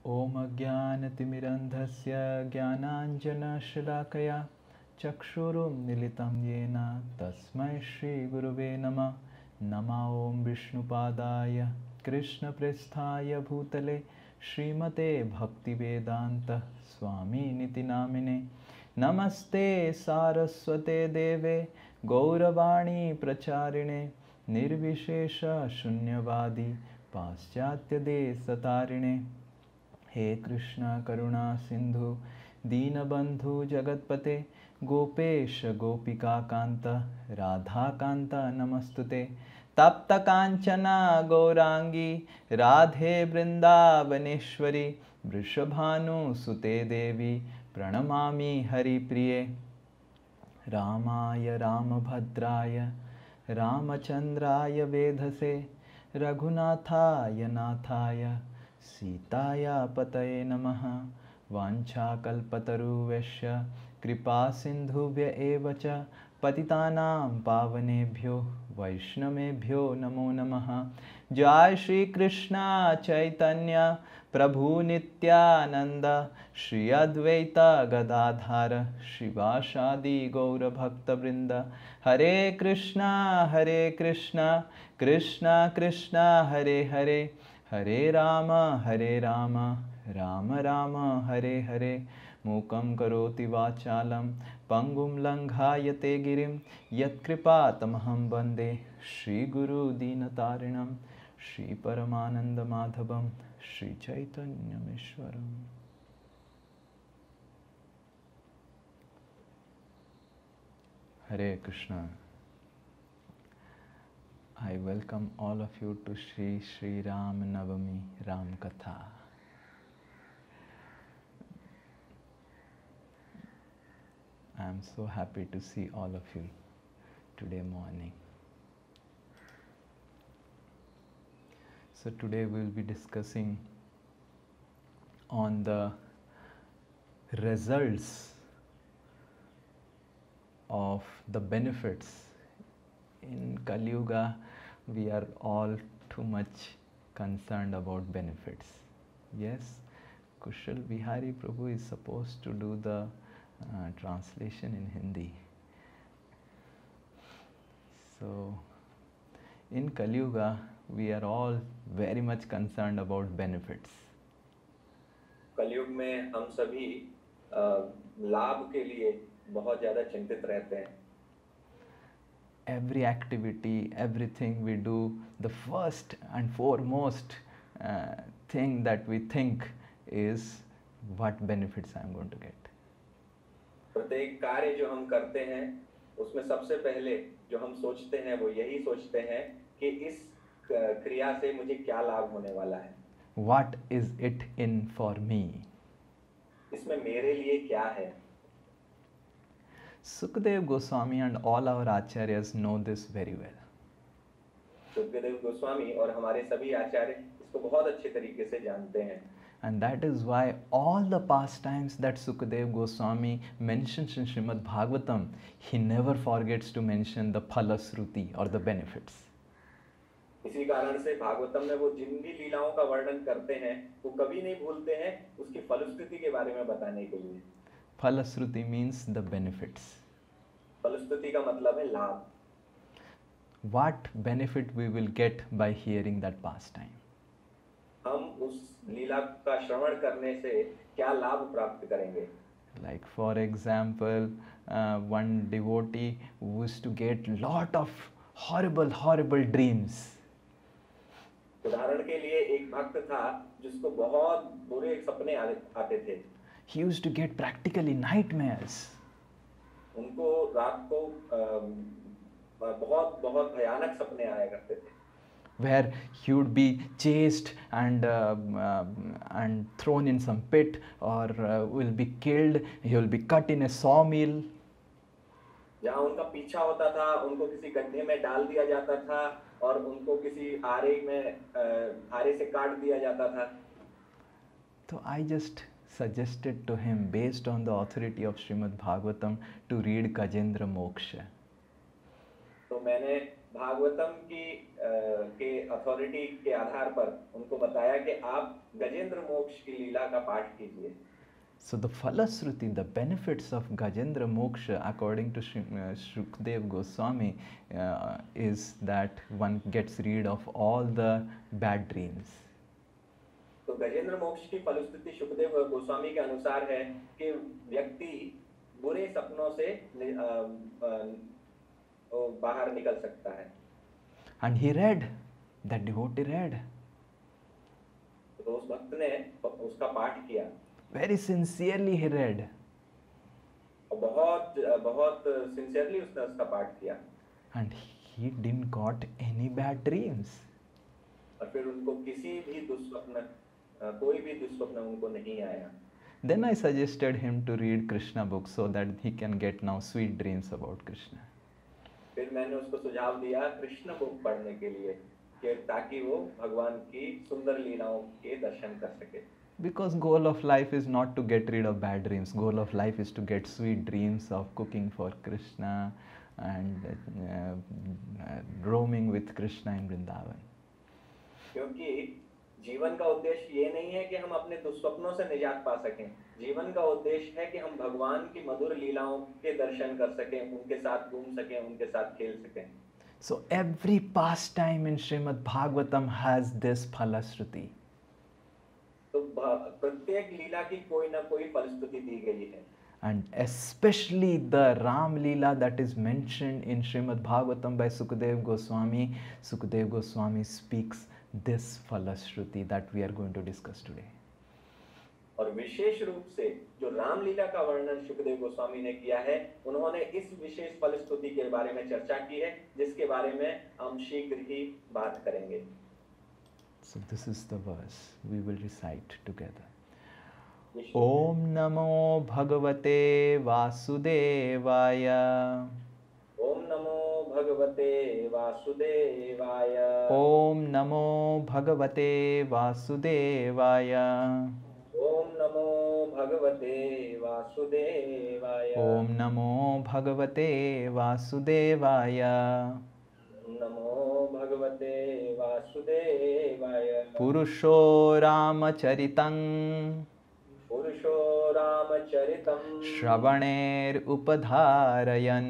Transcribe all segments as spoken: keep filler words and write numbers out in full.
ओम अज्ञानतिमिरन्धस्य ज्ञानाञ्जनशलाकया चक्षुरुन्मीलितं येन तस्मै श्रीगुरुवे नमः। नमः ॐ विष्णुपादाय कृष्णप्रेष्ठाय भूतले श्रीमते भक्तिवेदान्त स्वामिनिति नामिने। नमस्ते सारस्वते देवे गौरवाणी प्रचारिणे निर्विशेष शून्यवादी पाश्चात्यदेशतारिणे। हे कृष्ण करुणा सिंधु दीनबंधु जगतपते गोपेश गोपिका कांत राधा कांत नमस्तुते। तप्त कांचना गौरांगी राधे वृंदावनेश्वरी वृषभानुसुते देवी प्रणमामि हरिप्रिये। रामाय रामभद्राय रामचंद्राय वेधसे रघुनाथाय नाथाय सीताया पतये नमः। वाञ्छाकल्पतरुभ्यश्च कृपा सिन्धुभ्य एव च पतितानां पावनेभ्यो वैष्णवेभ्यो नमो नमः। जय श्री कृष्ण चैतन्य प्रभु नित्यानंद श्री अद्वैत गदाधर श्रीवासादि गौरभक्तवृंद। हरे कृष्णा हरे कृष्णा कृष्णा कृष्णा हरे हरे हरे राम हरे राम राम राम हरे हरे। मूकं करोति वाचालं पंगुं लंघायते गिरिं यत्कृपातमहं वन्दे श्रीगुरुदीनतारिणं श्रीपरमानन्दमाधवं श्रीचैतन्यमीश्वरम्। Hare Krishna. I welcome all of you to Shri Shri Ram Navami Ram Katha. I am so happy to see all of you today morning. So today we will be discussing on the results of the benefits. In Kali Yuga, we are all too much concerned about benefits. Yes, Kushal Bihari Prabhu is supposed to do the uh, translation in Hindi. So, in Kali Yuga, we are all very much concerned about benefits. कलयुग में हम सभी लाभ के लिए बहुत ज़्यादा चिंतित रहते हैं। Every activity, everything we do, the first and foremost uh, thing that we think is what benefits I am going to get. प्रत्येक कार्य जो हम करते हैं उसमें सबसे पहले जो हम सोचते हैं वो यही सोचते हैं कि इस क्रिया से मुझे क्या लाभ होने वाला है। What is it in for me? इसमें मेरे लिए क्या है? Sukadeva Goswami and all our acharyas know this very well. Sukhdev Goswami और हमारे सभी आचार्य इसको बहुत अच्छे तरीके से जानते हैं. And that is why all the pastimes that Sukadeva Goswami mentions in Srimad Bhagavatam, he never forgets to mention the phalasruti or the benefits. इसी कारण से भागवतम में वो जिन भी लीलाओं का वर्णन करते हैं वो कभी नहीं भूलते हैं उसकी फलश्रुति के बारे में बताने के लिए. Phalasruti means the benefits. फलश्रुति का मतलब है लाभ. What benefit we will get by hearing that pastime? हम उस लीला का श्रवण करने से क्या लाभ प्राप्त करेंगे? Like for example, uh, one devotee used to get lot of horrible, horrible dreams. उदाहरण के लिए एक भक्त था जिसको बहुत बुरे सपने आते थे. He used to get practically nightmares. उनको रात को बहुत बहुत भयानक सपने आया करते थे. Where he would be chased and uh, uh, and thrown in some pit, or uh, will be killed. He will be cut in a sawmill. जहाँ उनका पीछा होता था, उनको किसी गड्ढे में डाल दिया जाता था और उनको किसी आरे में आरे से काट दिया जाता था. So I just suggested to him, based on the authority of Srimad Bhagavatam, to read Gajendra Moksha. तो मैंने भागवतम की अ, के अथॉरिटी के आधार पर उनको बताया कि आप गजेंद्र मोक्ष की लीला का पाठ कीजिए। So the Falasruti, the benefits of Gajendra Moksha, according to Shri, uh, Shukdev Goswami, uh, is that one gets rid of all the bad dreams. तो गजेंद्र मोक्ष की फलश्रुति शुकदेव गोस्वामी के अनुसार है कि व्यक्ति बुरे सपनों से नि- अ, अ, वो बाहर निकल सकता है। And he read, that devotee read, तो उस भक्त ने उसका पाठ किया very sincerely he read. और बहुत बहुत सिंसियरली उसने उसका पाठ किया And he didn't got any bad dreams. और फिर उनको किसी भी दुस्वप्न अ, कोई भी दुस्वप्न उनको नहीं आया। Then I suggested him to read Krishna books so that he can get now sweet dreams about Krishna. फिर मैंने उसको सुझाव दिया कृष्ण बुक पढ़ने के लिए कि ताकि वो भगवान की सुंदर लीलाओं के दर्शन कर सके। Because goal of life is not to get rid of bad dreams. Goal of life is to get sweet dreams of cooking for Krishna and uh, uh, roaming with Krishna in Vrindavan. क्योंकि जीवन का उद्देश्य ये नहीं है कि हम अपने दुस्वप्नों से निजात पा सकें। जीवन का उद्देश्य है कि हम भगवान की मधुर लीलाओं के दर्शन कर सकें, उनके साथ घूम सकें, उनके साथ खेल सकें। So every pastime in Srimad Bhagavatam has this Falasruti. तो भ- प्रत्येक लीला की कोई ना कोई फलश्रुति दी गई है। And especially the Ram Leela that is mentioned in Srimad Bhagavatam by Sukadev Goswami. Sukadev Goswami speaks this Falasruti that we are going to discuss today. और विशेष रूप से जो रामलीला का वर्णन सुखदेव गोस्वामी ने किया है, उन्होंने इस विशेष फलश्रुति के बारे में चर्चा की है, जिसके बारे में हम शीघ्र ही बात करेंगे। So this is the verse we will recite together. Vishnu- Om Namo Bhagavate Vasudevaya. ओम नमो भगवते वासुदेवाय। Om Namo Bhagavate Vasudevaya. ओम नमो भगवते वासुदेवाय। Om Namo Bhagavate Vasudevaya. नमो भगवते वासुदेवाय। Purusho Ramacharitam पुरुषो रामचरितं Shravanir Upadharayan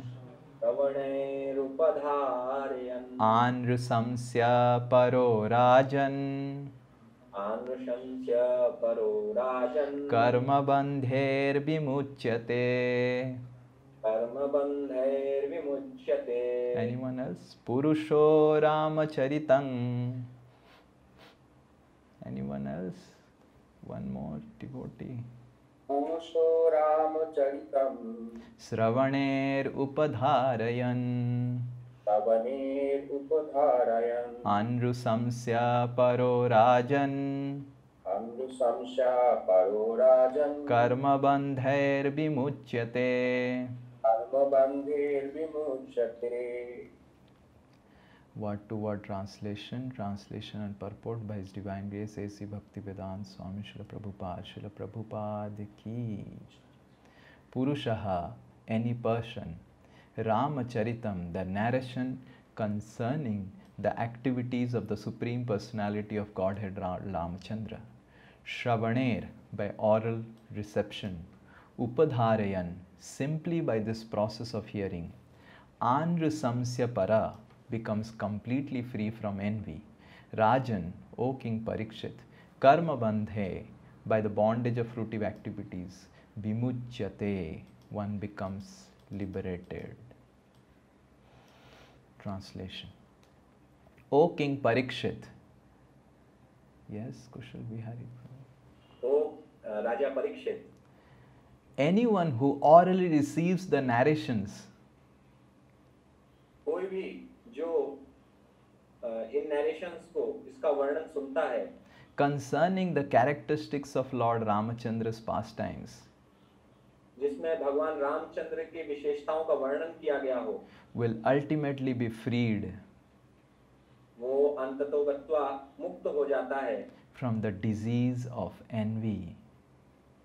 श्रवणैरुपधारयन् Anrusamsya Paro Rajan आनृशंस्य परो राजन् Karma Bandher Vimuchyate. कर्मबन्धैर्विमुच्यते। Anyone else? Purusho Ramacharitam. Anyone else? One more devotee. पुरुषो रामचरितं Shravanir Upadharayan श्रवणैरुपधारयन् Anrusamsya Paro Rajan अनुशंसा परो राजन् Karma Bandhair Vimuchyate. कर्मबन्धैर्विमुच्यते। Word to word translation, translation and purport by His Divine Grace A C Bhaktivedanta Swami Srila Prabhupada, Srila Prabhupada ki. Purushaha, any person. Ramacharitam, the narration concerning the activities of the Supreme Personality of Godhead Ra- Ramachandra. Shravaner, by oral reception. Upadharayan, simply by this process of hearing. Anrusamsya para, becomes completely free from envy. Rajan, O King Parikshit, Karma Bandhe, by the bondage of fruitive activities. Vimuchyate, one becomes liberated. Translation. O King Parikshit. Yes, Kushal Bihari. तो अ, राजा Parikshit, Anyone who orally receives the narrations कोई भी जो अ, इन narrations को इसका वर्णन सुनता है concerning the characteristics of Lord Ramachandra's pastimes जिसमें भगवान रामचंद्र की विशेषताओं का वर्णन किया गया हो, will ultimately be freed वो अंततोगत्वा मुक्त हो जाता है from the disease of envy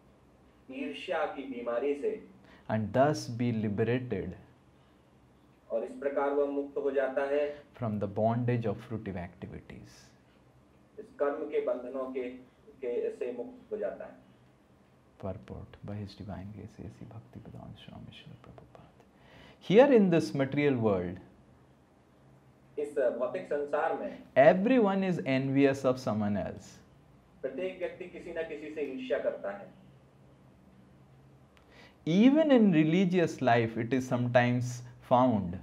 ईर्ष्या की बीमारी से and thus be liberated और इस प्रकार वह मुक्त हो जाता है from the bondage of fruitive activities. इस कर्म के बंधनों के के से मुक्त हो जाता है. Purport by His Divine Grace A C Bhaktivedanta Swami Srila Prabhupada. Here in this material world, इस भौतिक संसार में everyone is envious of someone else. प्रत्येक व्यक्ति किसी न किसी से ईर्ष्या करता है. Even in religious life, it is sometimes found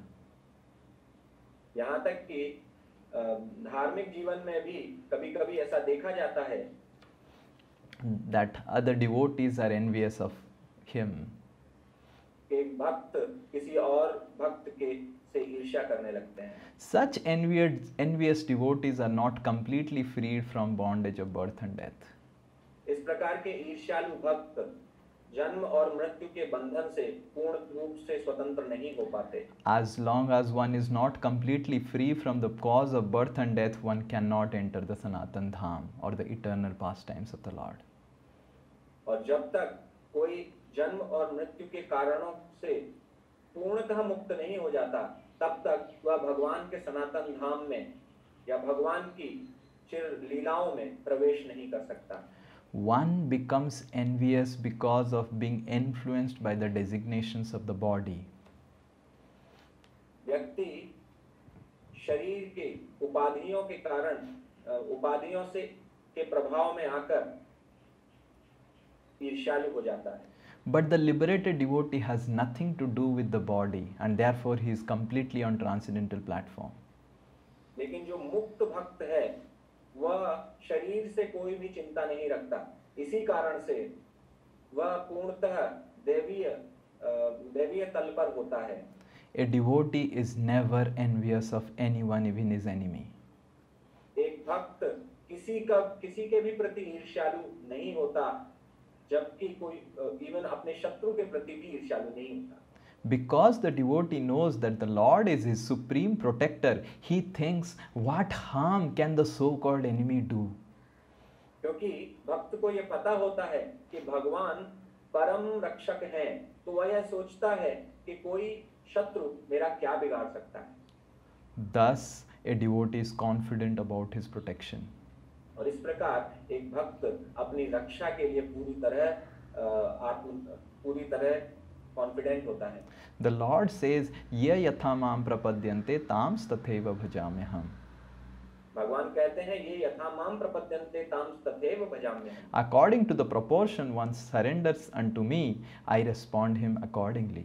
यहाँ तक कि अ, धार्मिक जीवन में भी कभी-कभी ऐसा देखा जाता है that other devotees are envious of him. कि एक भक्त किसी और भक्त के से ईर्ष्या करने लगते हैं. Such envious, envious devotees are not completely freed from bondage of birth and death. इस प्रकार के ईर्ष्यालु भक्त जन्म और मृत्यु के बंधन से पूर्ण रूप से स्वतंत्र नहीं हो पाते. As long as one is not completely free from the cause of birth and death, one cannot enter the Sanatan Dham or the eternal pastimes of the Lord. और जब तक कोई जन्म और मृत्यु के कारणों से पूर्णतः मुक्त नहीं हो जाता, तब तक वह भगवान के सनातन धाम में या भगवान की चिर लीलाओं में प्रवेश नहीं कर सकता. One becomes envious because of being influenced by the designations of the body. व्यक्ति शरीर के उपाधियों के कारण अ, उपाधियों से के प्रभाव में आकर ईर्ष्यालु हो जाता है. But the liberated devotee has nothing to do with the body, and therefore he is completely on transcendental platform. लेकिन जो मुक्त भक्त है वह शरीर से कोई भी चिंता नहीं रखता. इसी कारण से वह पूर्णतः देवीय अ, देवीय तल पर होता है. A devotee is never envious of anyone, even his enemy. एक भक्त किसी का किसी के भी प्रति ईर्ष्यालु नहीं होता, जबकि कोई इवन अपने शत्रु के प्रति भी ईर्ष्यालु नहीं होता. Because the devotee knows that the Lord is his supreme protector, he thinks, what harm can the so-called enemy do? क्योंकि भक्त को यह पता होता है कि भगवान परम रक्षक हैं, तो वह यह सोचता है कि कोई शत्रु मेरा क्या बिगाड़ सकता है. Thus, a devotee is confident about his protection. और इस प्रकार एक भक्त अपनी रक्षा के लिए पूरी तरह अ, आत्म पूरी तरह कॉन्फिडेंट होता है. The Lord says, "Ye yatha mam prapadyante tams tatheva bhajamyaham." भगवान कहते हैं ये यथा माम प्रपद्यन्ते ताम तथैव भजाम्यहम्. According to the proportion one surrenders unto me, I respond him accordingly.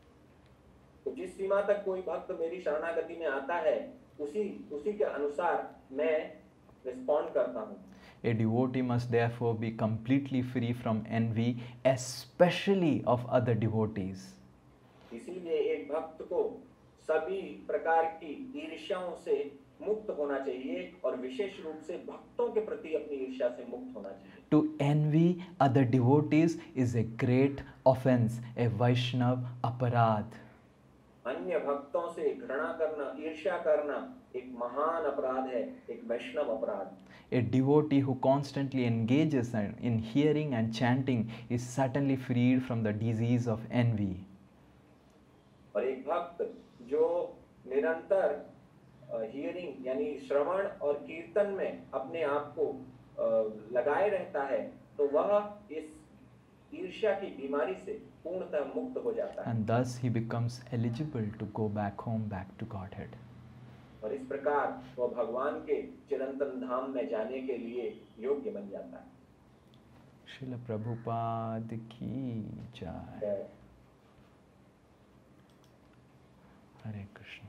तो जिस सीमा तक कोई भक्त मेरी शरणागति में आता है, उसी उसी के अनुसार मैं रिस्पॉन्ड करता हूँ. A devotee must therefore be completely free from envy, especially of other devotees. इसीलिए एक भक्त को सभी प्रकार की ईर्ष्याओं से मुक्त होना चाहिए और विशेष रूप से भक्तों के प्रति अपनी ईर्ष्या से मुक्त होना चाहिए. To envy other devotees is a great offense, a Vaishnav aparadh. अन्य भक्तों से घृणा करना, ईर्ष्या करना एक महान अपराध है, एक वैष्णव अपराध. A devotee who constantly engages in hearing and chanting is certainly freed from the disease of envy. और एक भक्त जो निरंतर हियरिंग यानी श्रवण और कीर्तन में अपने आप को अ, लगाए रहता है, तो वह इस ईर्ष्या की बीमारी से पूर्णतः मुक्त हो जाता है. And thus he becomes eligible to go back home, back to Godhead. और इस प्रकार वह भगवान के चिरंतन धाम में जाने के लिए योग्य बन जाता है. Srila Prabhupada ki jai. है. Hare Krishna.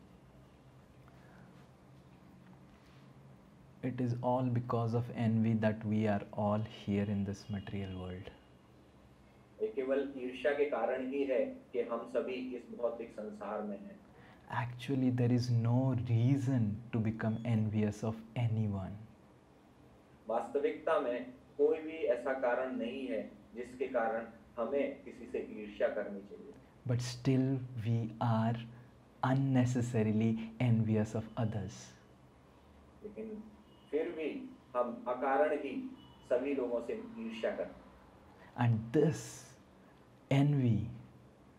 It is all because of envy that we are all here in this material world. ये केवल ईर्ष्या के कारण ही है कि हम सभी इस भौतिक संसार में हैं. Actually, there is no reason to become envious of anyone. वास्तविकता में कोई भी ऐसा कारण नहीं है जिसके कारण हमें किसी से ईर्ष्या करनी चाहिए. But still we are unnecessarily envious of others. लेकिन फिर भी हम अकारण ही सभी लोगों से ईर्ष्या करते हैं. And this envy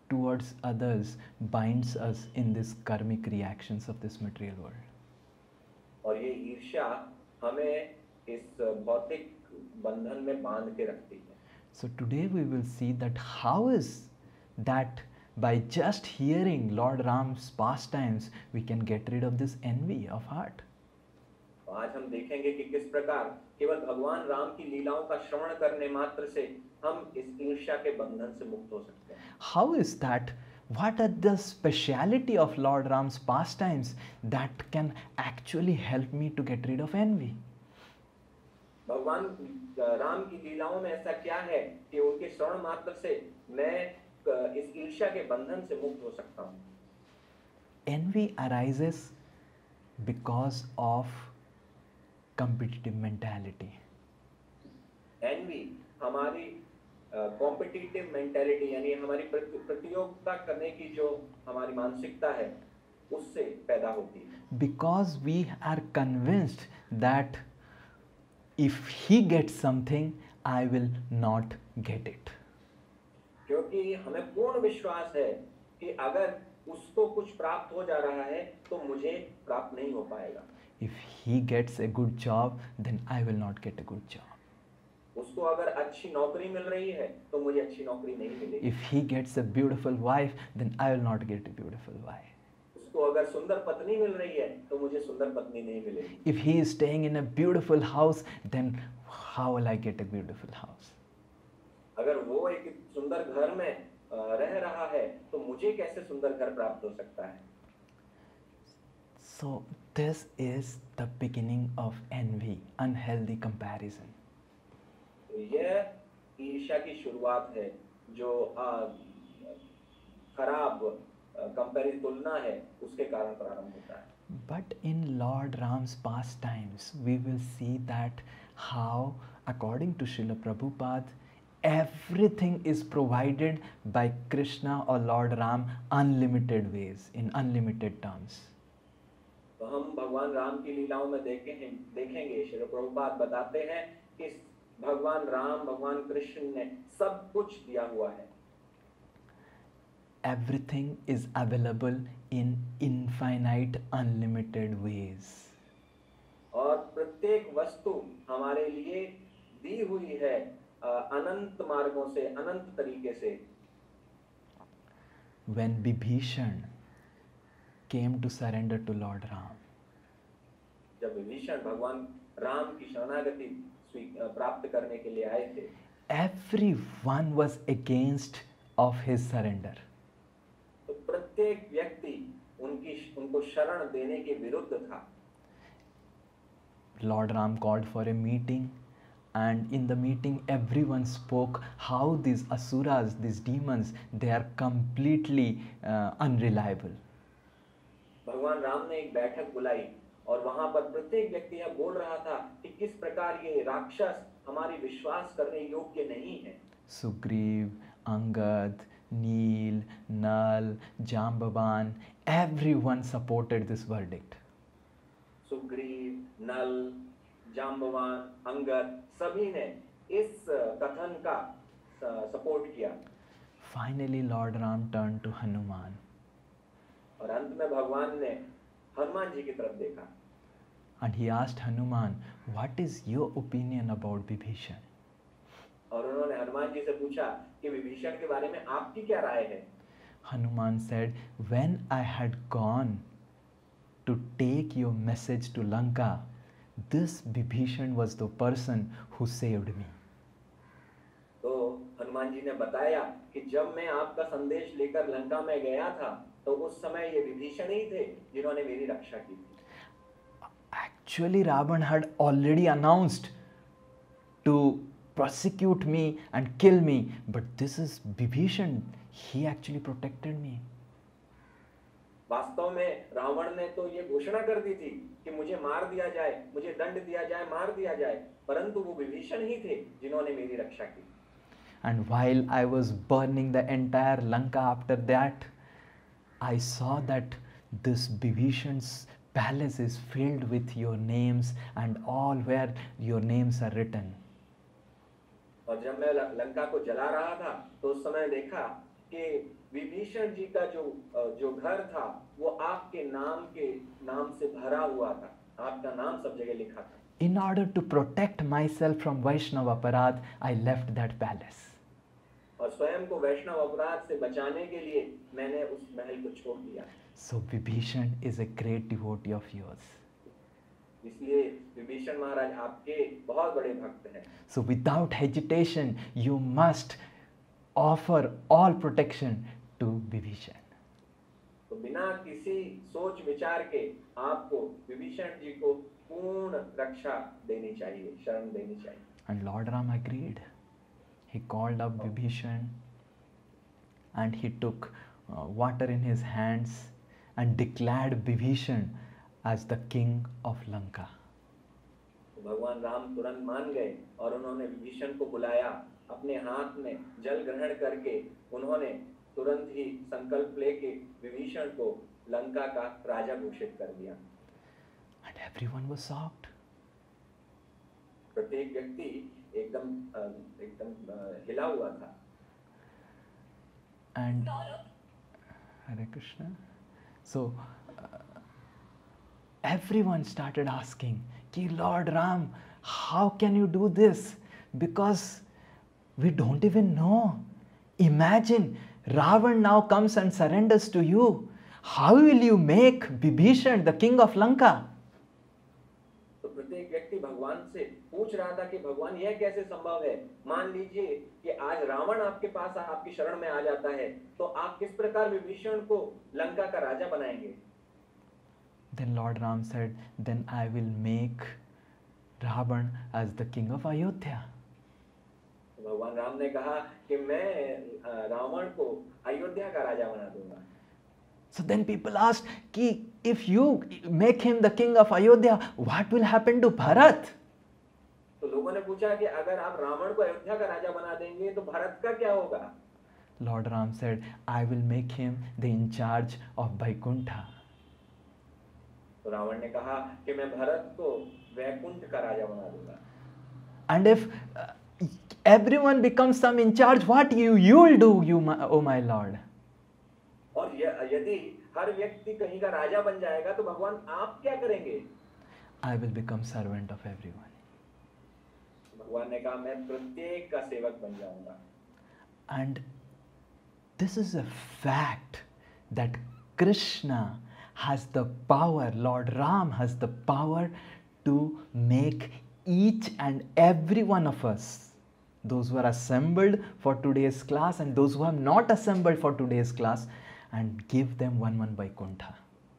towards others binds us in this karmic reactions of this material world. और ये ईर्ष्या हमें इस भौतिक बंधन में बांध के रखती है. So today we will see that how is that by just hearing Lord Ram's pastimes we can get rid of this envy of heart. आज हम देखेंगे कि किस प्रकार केवल भगवान राम की लीलाओं का श्रवण करने मात्र से हम इस ईर्ष्या के बंधन से मुक्त हो सकते हैं. How is that? What are the speciality of Lord Ram's pastimes that can actually help me to get rid of envy? भगवान राम की लीलाओं में ऐसा क्या है कि उनके श्रवण मात्र से मैं इस ईर्ष्या के बंधन से मुक्त हो सकता हूँ? Envy arises because of competitive mentality. Envy हमारी कॉम्पिटिटिव मेंटालिटी यानी हमारी प्रतियोगिता करने की जो हमारी मानसिकता है उससे पैदा होती है. Because we are convinced that if he gets something, I will not get it. क्योंकि हमें पूर्ण विश्वास है कि अगर उसको कुछ प्राप्त हो जा रहा है तो मुझे प्राप्त नहीं हो पाएगा. If he gets a good job, then I will not get a good job. उसको अगर अच्छी नौकरी मिल रही है तो मुझे अच्छी नौकरी नहीं मिलेगी. If he gets a beautiful wife, then I will not get a beautiful wife. उसको अगर सुंदर पत्नी मिल रही है तो मुझे सुंदर पत्नी नहीं मिलेगी. If he is staying in a beautiful house, then how will I get a beautiful house? अगर वो एक सुंदर घर में रह रहा है तो मुझे कैसे सुंदर घर प्राप्त हो सकता है? So this is the beginning of envy, unhealthy comparison. यह ईर्ष्या की शुरुआत है जो खराब कंपैरिजन तुलना है उसके कारण प्रारंभ होता है. But in Lord Ram's pastimes, we will see that how, according to Srila Prabhupada, everything is provided by Krishna or Lord Ram unlimited ways, in unlimited terms. तो हम भगवान राम की लीलाओं में देखें देखेंगे श्री प्रभुपाद बताते हैं कि भगवान राम भगवान कृष्ण ने सब कुछ दिया हुआ है. Everything is available in infinite unlimited ways. और प्रत्येक वस्तु हमारे लिए दी हुई है अनंत मार्गों से अनंत तरीके से. When Vibhishan came to surrender to Lord Ram, जब विभीषण भगवान राम की शरणागति प्राप्त करने के लिए आए थे, everyone was against of his surrender. तो प्रत्येक व्यक्ति उनकी उनको शरण देने के विरुद्ध था. Lord Ram called for a meeting, and in the meeting everyone spoke how these asuras, these demons, they are completely uh, unreliable. भगवान राम ने एक बैठक बुलाई और वहां पर प्रत्येक व्यक्ति यह बोल रहा था कि किस प्रकार ये राक्षस हमारी विश्वास करने योग्य नहीं है. Sugriv, Angad, Neel, Nal, Jambavan, everyone supported this verdict. Sugriva, नल, जाम्बवान, अंगद सभी ने इस कथन का सपोर्ट किया. Finally Lord Ram turned to Hanuman. और अंत में भगवान ने हनुमान जी की तरफ देखा. And he asked Hanuman, what is your opinion about Vibhishan? और उन्होंने हनुमान जी से पूछा कि विभीषण के बारे में आपकी क्या राय है? Hanuman said, when I had gone to take your message to Lanka, this Vibhishan was the person who saved me. तो हनुमान जी ने बताया कि जब मैं आपका संदेश लेकर लंका में गया था तो उस समय ये विभीषण ही थे जिन्होंने मेरी रक्षा की थी. Actually, Ravan had already announced to prosecute me and kill me, but this is Vibhishan. He actually protected me. वास्तव में रावण ने तो ये घोषणा कर दी थी कि मुझे मार दिया जाए, मुझे दंड दिया जाए, मार दिया जाए, परंतु वो विभीषण ही थे जिन्होंने मेरी रक्षा की. And while I was burning the entire Lanka after that, I saw that this Vibhishan's palace is filled with your names and all where your names are written. और जब मैं लंका को जला रहा था तो उस समय देखा कि विभीषण जी का जो अ, जो घर था वो आपके नाम के नाम से भरा हुआ था, आपका नाम सब जगह लिखा था। In order to protect myself from Vaishnava aparadh, I left that palace. और स्वयं को वैष्णव अपराध से बचाने के लिए मैंने उस महल को छोड़ दिया। So Vibhishan is a great devotee of yours. इसलिए विभीषण महाराज आपके बहुत बड़े भक्त हैं। So without hesitation, you must offer all protection to Vibhishan. तो बिना किसी सोच विचार के आपको विभीषण जी को पूर्ण रक्षा देनी चाहिए, शरण देनी चाहिए। And Lord Ram agreed. He called up Vibhishan and he took uh, water in his hands and declared Vibhishan as the king of Lanka. तो भगवान राम तुरंत मान गए और उन्होंने विभीषण को बुलाया, अपने हाथ में जल ग्रहण करके उन्होंने तुरंत ही संकल्प लेके विभीषण को लंका का राजा घोषित कर दिया। And everyone was shocked. प्रत्येक व्यक्ति एकदम अ, एकदम अ, हिला हुआ था। And Hare Krishna. So uh, everyone started asking, Ki Lord Ram, how can you do this? Because we don't even know. Imagine Ravan now comes and surrenders to you. How will you make Vibhishan the king of Lanka? तो प्रत्येक व्यक्ति भगवान से पूछ रहा था कि भगवान यह कैसे संभव है? मान लीजिए कि आज रावण आपके पास आपकी शरण में आ जाता है, तो आप किस प्रकार विभीषण को लंका का राजा बनाएंगे? Then Lord Ram said, then I will make Ravan as the king of Ayodhya. भगवान राम ने कहा कि मैं अ, रावण को अयोध्या का राजा बना दूंगा। So then people asked, Ki, if you make him the king of Ayodhya, what will happen to Bharat? तो लोगों ने पूछा कि अगर आप रावण को अयोध्या का राजा बना देंगे तो भारत का क्या होगा? Lord Ram said, I will make him the in charge of Vaikuntha. तो रावण ने कहा कि मैं भरत को वैकुंठ का राजा बना दूंगा। And if uh, everyone becomes some in charge, what you you will do, you my, oh my Lord? और य- यदि हर व्यक्ति कहीं का राजा बन जाएगा तो भगवान आप क्या करेंगे? I will become servant of everyone. भगवान ने कहा मैं प्रत्येक का सेवक बन जाऊंगा। And this is a fact that Krishna has the power, Lord Ram has the power to make each and every one of us, those who are assembled for today's class and those who have not assembled for today's class, and give them one one Vaikuntha.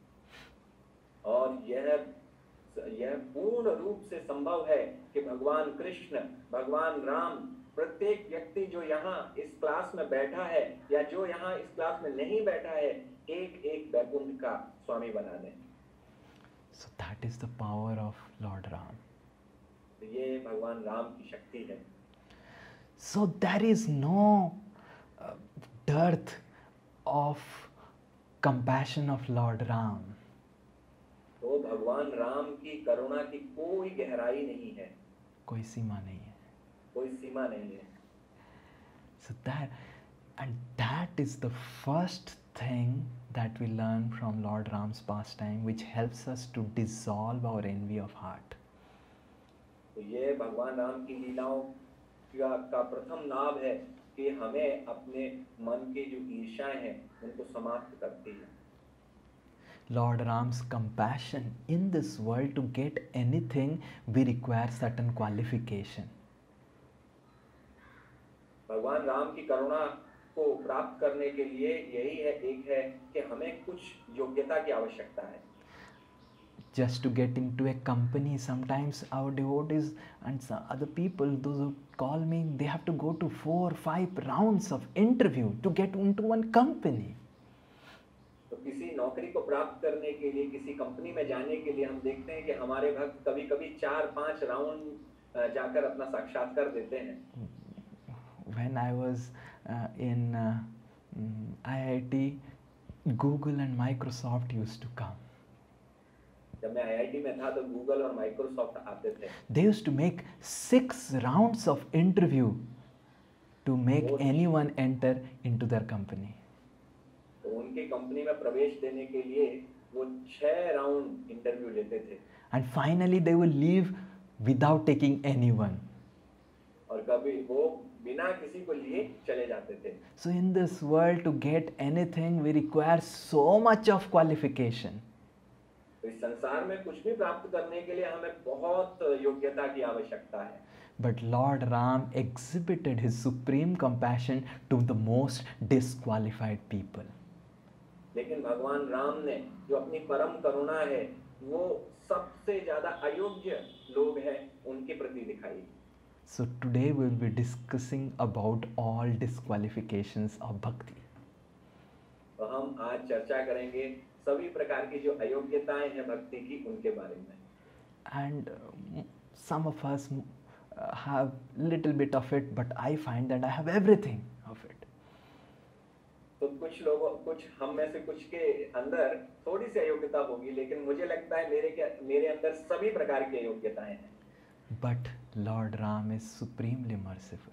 और यह यह पूर्ण रूप से संभव है कि भगवान कृष्ण, भगवान राम प्रत्येक व्यक्ति जो यहाँ इस क्लास में बैठा है या जो यहाँ इस क्लास में नहीं बैठा है, एक एक वैकुंठ का स्वामी बना दें। So that is the power of Lord Ram. तो ये भगवान राम की शक्ति है। So there is no uh, dearth of compassion of Lord Ram. तो भगवान राम की करुणा की कोई गहराई नहीं है, कोई सीमा नहीं है. कोई सीमा नहीं है। So that, and that is the first thing that we learn from Lord Ram's pastime, which helps us to dissolve our envy of heart. तो ये भगवान राम की लीलाओं का, का प्रथम लाभ है कि हमें अपने मन की जो ईर्ष्याएं हैं उनको समाप्त करती है। Lord Ram's compassion in this world, to get anything we require certain qualification. भगवान राम की करुणा को प्राप्त करने के लिए यही है, एक है कि हमें कुछ योग्यता की आवश्यकता है। Just to get into a company, sometimes our devotees and some other people, those who call me, they have to go to four, five rounds of interview to get into one company. तो किसी नौकरी को प्राप्त करने के लिए, किसी company में जाने के लिए हम देखते हैं कि हमारे भक्त कभी-कभी चार पांच राउंड जाकर अपना साक्षात्कार देते हैं। When I was uh, in uh, mm, I I T, Google and Microsoft used to come. जब मैं आई आई टी में था तो गूगल और माइक्रोसॉफ्ट आते थे। They used to make six rounds of interview to make वो- anyone enter into their company. तो उनकी कंपनी में प्रवेश देने के लिए वो छह राउंड इंटरव्यू लेते थे And finally, they will leave without taking anyone. और कभी वो बिना किसी को लिए चले जाते थे। So, in this world, to get anything, we require so much of qualification. तो इस संसार में कुछ भी प्राप्त करने के लिए हमें बहुत योग्यता की आवश्यकता है। But Lord Ram exhibited his supreme compassion to the most disqualified people. लेकिन भगवान राम ने जो अपनी परम करुणा है वो सबसे ज्यादा अयोग्य लोग हैं उनके प्रति दिखाई। So today we will be discussing about all disqualifications of bhakti. तो हम आज चर्चा करेंगे सभी प्रकार की जो अयोग्यताएं हैं भक्ति की उनके बारे में। And uh, some of us uh, have little bit of it, but I find that I have everything of it. तो कुछ लोगों कुछ हम में से कुछ के अंदर थोड़ी सी अयोग्यता होगी, लेकिन मुझे लगता है मेरे के मेरे अंदर सभी प्रकार की अयोग्यताएं हैं। But Lord Ram is supremely merciful.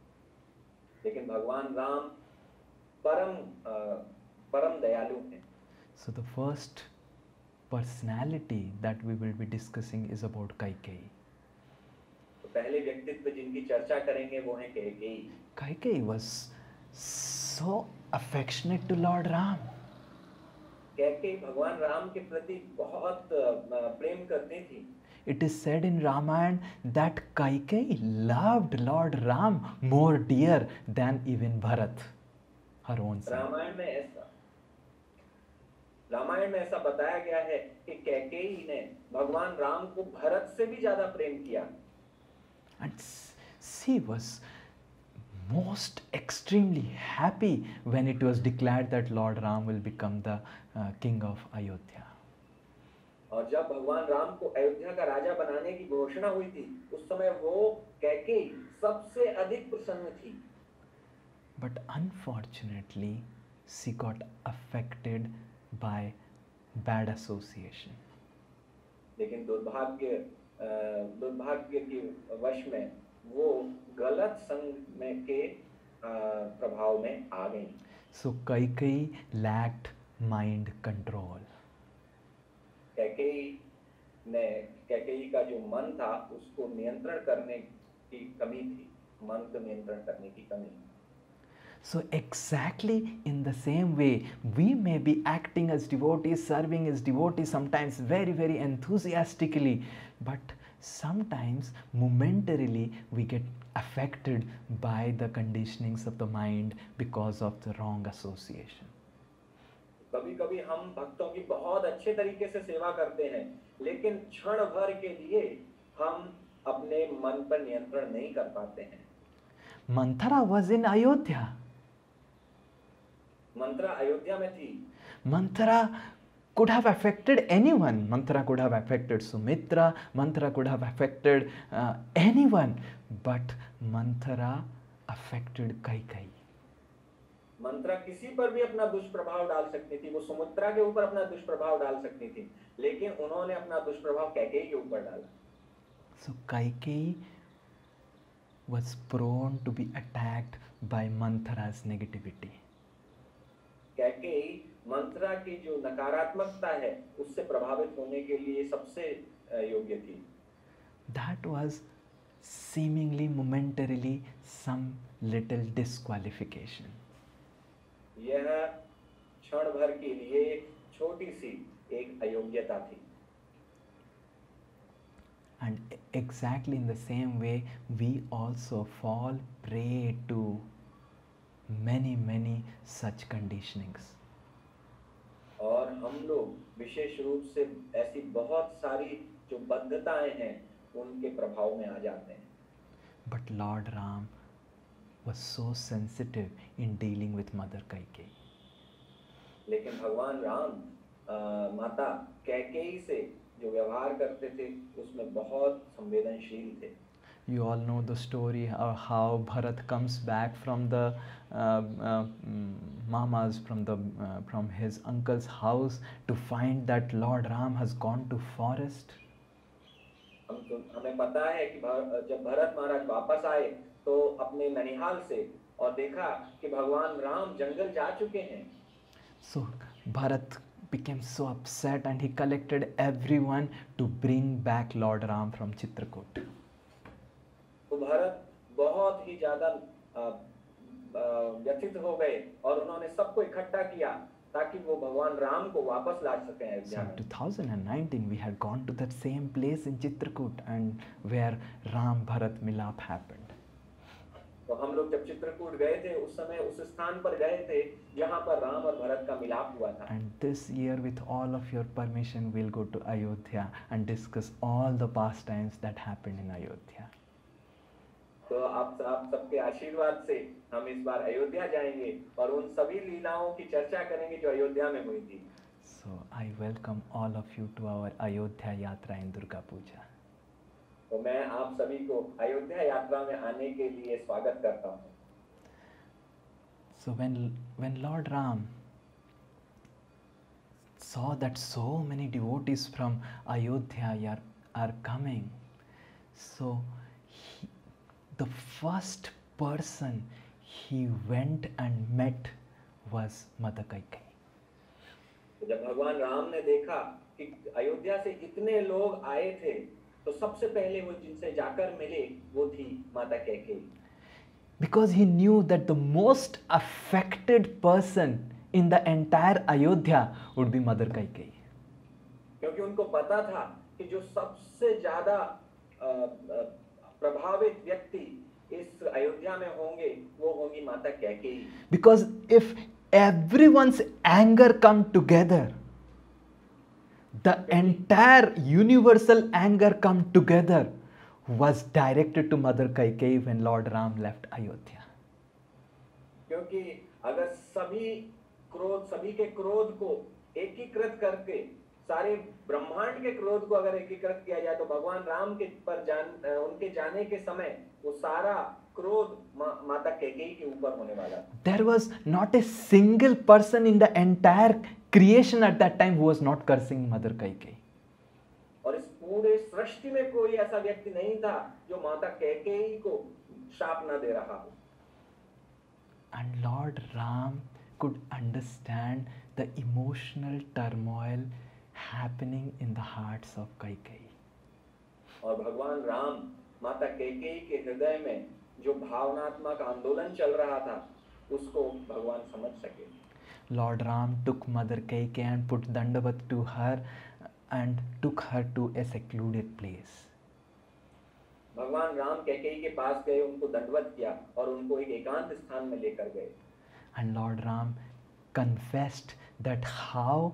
लेकिन भगवान राम परम अ, परम दयालु हैं। So the first personality that we will be discussing is about Kaikeyi. तो पहले व्यक्तित्व जिनकी चर्चा करेंगे वो है Kaikeyi. Kaikeyi was so affectionate to Lord Ram. Kaikeyi भगवान राम के प्रति बहुत अ, प्रेम करती थी। It is said in Ramayana that Kaikeyi loved Lord Ram more dear than even Bharat, her own son. Ramayan में ऐसा रामायण में ऐसा बताया गया है कि कैकेयी ने भगवान राम को भरत से भी ज्यादा प्रेम किया। And s- she was most extremely happy when it was declared that Lord Ram will become the uh, king of Ayodhya. और जब भगवान राम को अयोध्या का राजा बनाने की घोषणा हुई थी उस समय वो कैकेयी सबसे अधिक प्रसन्न थी। But unfortunately, she got affected by bad association. लेकिन दुर्भाग्य अ, दुर्भाग्य के वश में वो गलत संग में के अ, प्रभाव में आ गई। So Kaikeyi lacked mind control. Kaikeyi ने कैकेयी का जो मन था उसको नियंत्रण करने की कमी थी, मन को नियंत्रण करने की कमी। So exactly in the same way, we may be acting as devotees, serving as devotees, sometimes very, very enthusiastically, but sometimes momentarily we get affected by the conditionings of the mind because of the wrong association. कभी कभी हम भक्तों की बहुत अच्छे तरीके से सेवा करते हैं, लेकिन क्षण भर के लिए हम अपने मन पर नियंत्रण नहीं कर पाते हैं। Manthara was in Ayodhya. मंत्रा अयोध्या में थी। Manthara could have affected anyone. Manthara could have affected Sumitra, Manthara could have affected uh, anyone, but Manthara affected Kaikeyi. मंत्रा किसी पर भी अपना दुष्प्रभाव डाल सकती थी, वो सुमित्रा के ऊपर अपना दुष्प्रभाव डाल सकती थी, लेकिन उन्होंने अपना दुष्प्रभाव कैकेयी के ऊपर डाला। So Kaikeyi was prone to be attacked by Manthara's negativity. Kaikeyi मंत्रा की जो नकारात्मकता है उससे प्रभावित होने के लिए सबसे अ, योग्य थी। That was seemingly momentarily some little disqualification. यह क्षण भर के लिए छोटी सी एक अयोग्यता थी। And exactly in the same way, we also fall prey to many, many such conditionings. और हम लोग विशेष रूप से ऐसी बहुत सारी जो बद्धताएं हैं उनके प्रभाव में आ जाते हैं। But Lord Ram was so sensitive in dealing with Mother Kaikeyi. लेकिन भगवान राम अ, माता कैकेयी से जो व्यवहार करते थे उसमें बहुत संवेदनशील थे। You all know the story of how Bharat comes back from the uh, uh, mm, mamas, from the uh, from his uncle's house to find that Lord Ram has gone to forest. हम तो हमें पता है कि भर, जब भरत महाराज वापस आए तो अपने ननिहाल से और देखा कि भगवान राम जंगल जा चुके हैं। So Bharat became so upset and he collected everyone to bring back Lord Ram from Chitrakoot. तो भरत बहुत ही ज्यादा अ, अ, व्यथित हो गए और उन्होंने सबको इकट्ठा किया ताकि वो भगवान राम को वापस ला सकें So अयोध्या in में। two thousand nineteen we had gone to that same place in Chitrakoot and where Ram Bharat Milap happened. तो हम लोग जब चित्रकूट गए थे उस समय उस स्थान पर गए थे जहाँ पर राम और भरत का मिलाप हुआ था। And this year with all of your permission we'll go to Ayodhya and discuss all the pastimes that happened in Ayodhya. तो आप आप सबके आशीर्वाद से हम इस बार अयोध्या जाएंगे और उन सभी लीलाओं की चर्चा करेंगे जो अयोध्या में हुई थी। So I welcome all of you to our Ayodhya Yatra in Durga Puja. तो मैं आप सभी को अयोध्या यात्रा में आने के लिए स्वागत करता हूँ। So when when Lord Ram saw that so many devotees from Ayodhya are, are coming, so he, the first person he went and met was Mother Kaikai. तो जब भगवान राम ने देखा कि अयोध्या से इतने लोग आए थे तो सबसे पहले वो जिनसे जाकर मिले वो थी माता Kaikeyi. Because he knew that the most affected person in the entire Ayodhya would be Mother Kaikai. क्योंकि उनको पता था कि जो सबसे ज्यादा अ, अ, प्रभावित व्यक्ति इस अयोध्या में होंगे वो होंगी माता Kaikeyi. Because if everyone's anger come together, the entire universal anger come together was directed to Mother Kaikai when Lord Ram left Ayodhya. क्योंकि अगर सभी क्रोध सभी के क्रोध को एकीकृत करके सारे ब्रह्मांड के क्रोध को अगर एकीकृत किया जाए तो भगवान राम के पर जान उनके जाने के समय वो सारा क्रोध मा, माता कैकेयी के ऊपर होने वाला। There was not a single person in the entire creation at that time who was not cursing Mother Kaikai. और इस पूरे सृष्टि में कोई ऐसा व्यक्ति नहीं था जो माता कैकेयी को शाप न दे रहा हो। And Lord Ram could understand the emotional turmoil happening in the hearts of Kaikai. और भगवान राम माता कैकेयी के हृदय में जो भावनात्मक आंदोलन चल रहा था उसको भगवान समझ सके। Lord Ram took Mother Kaikai and put Dandavat to her and took her to a secluded place. भगवान राम कैकेयी के पास गए, उनको दंडवत किया और उनको एक एकांत स्थान में लेकर गए। And Lord Ram confessed that how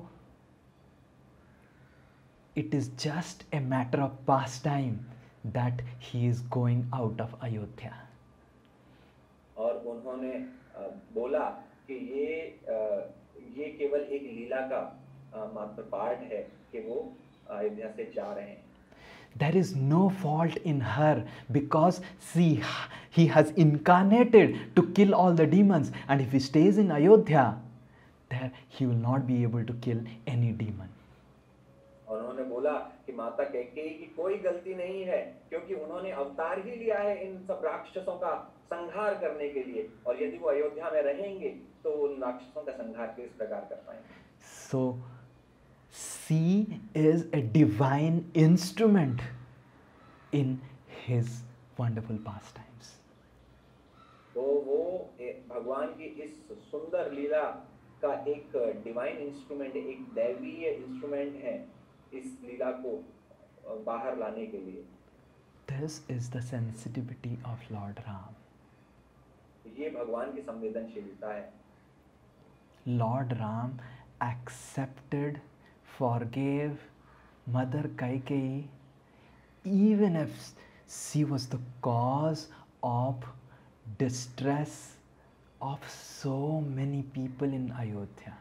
it is just a matter of pastime that he is going out of Ayodhya. और उन्होंने अ, बोला कि ये अ, ये केवल एक लीला का अ, मात्र पार्ट है कि वो अयोध्या से जा रहे हैं। There is no fault in her because see, he has incarnated to kill all the demons, and if he stays in Ayodhya, there he will not be able to kill any demon. और उन्होंने बोला कि माता कैकेयी की कोई गलती नहीं है क्योंकि उन्होंने अवतार ही लिया है इन सब राक्षसों का संहार करने के लिए, और यदि वो अयोध्या में रहेंगे तो उन राक्षसों का संहार किस प्रकार कर पाएंगे। So she is a divine instrument in his wonderful pastimes. तो वो ए- भगवान की इस सुंदर लीला का एक डिवाइन इंस्ट्रूमेंट, एक दैवीय इंस्ट्रूमेंट है इस लीला को अ, बाहर लाने के लिए। This is the sensitivity of Lord Ram. ये भगवान की संवेदनशीलता है। Lord Ram accepted, forgave Mother Kaikai even if she was the cause of distress of so many people in Ayodhya.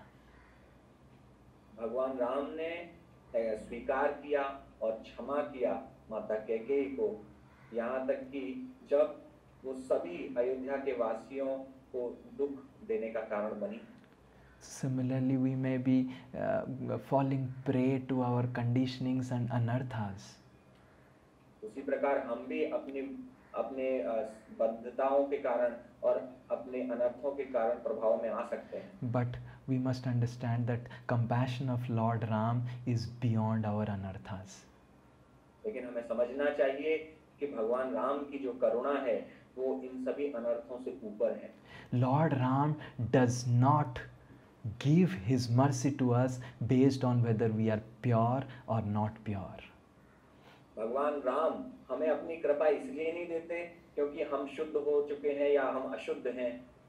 भगवान राम ने अ, स्वीकार किया और क्षमा किया माता कैकेयी को, यहाँ तक कि जब वो सभी अयोध्या के वासियों को दुख देने का कारण बनी। Similarly, we may be uh, falling prey to our conditionings and anarthas. उसी प्रकार हम भी अपनी अपने अ, बद्धताओं के कारण और अपने अनर्थों के कारण प्रभाव में आ सकते हैं। But we must understand that compassion of Lord Ram is beyond our anarthas. लेकिन हमें समझना चाहिए कि भगवान राम की जो करुणा है वो इन सभी अनर्थों से ऊपर है। Lord Ram does not give his mercy to us based on whether we are pure or not pure. भगवान राम हमें अपनी कृपा इसलिए नहीं देते क्योंकि हम शुद्ध हो चुके हैं या हम अशुद्ध हैं।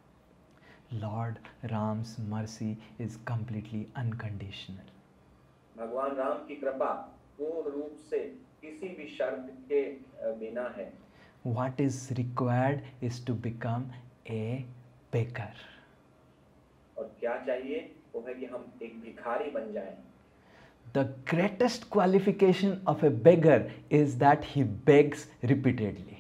Lord Ram's mercy is completely unconditional. भगवान राम की कृपा पूर्ण रूप से किसी भी शर्त के अ, बिना है। What is required is to become a beggar. और क्या चाहिए वो है कि हम एक भिखारी बन जाएं। The greatest qualification of a beggar is that he begs repeatedly.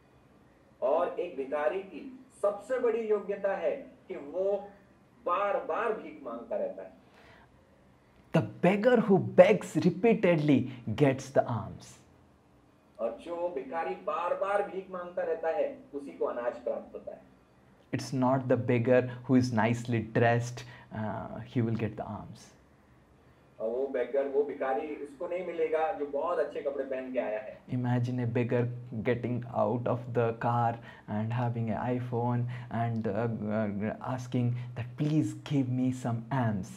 और एक भिखारी की सबसे बड़ी योग्यता है कि वो बार बार भीख मांगता रहता है। The beggar who begs repeatedly gets the alms. और जो भिखारी बार बार भीख मांगता रहता है उसी को अनाज प्राप्त होता है। It's not the beggar who is nicely dressed, uh, he will get the alms. और वो बेगर वो भिखारी उसको नहीं मिलेगा जो बहुत अच्छे कपड़े पहन के आया है। Imagine a beggar getting out of the car and having an iPhone and uh, uh, asking that please give me some alms.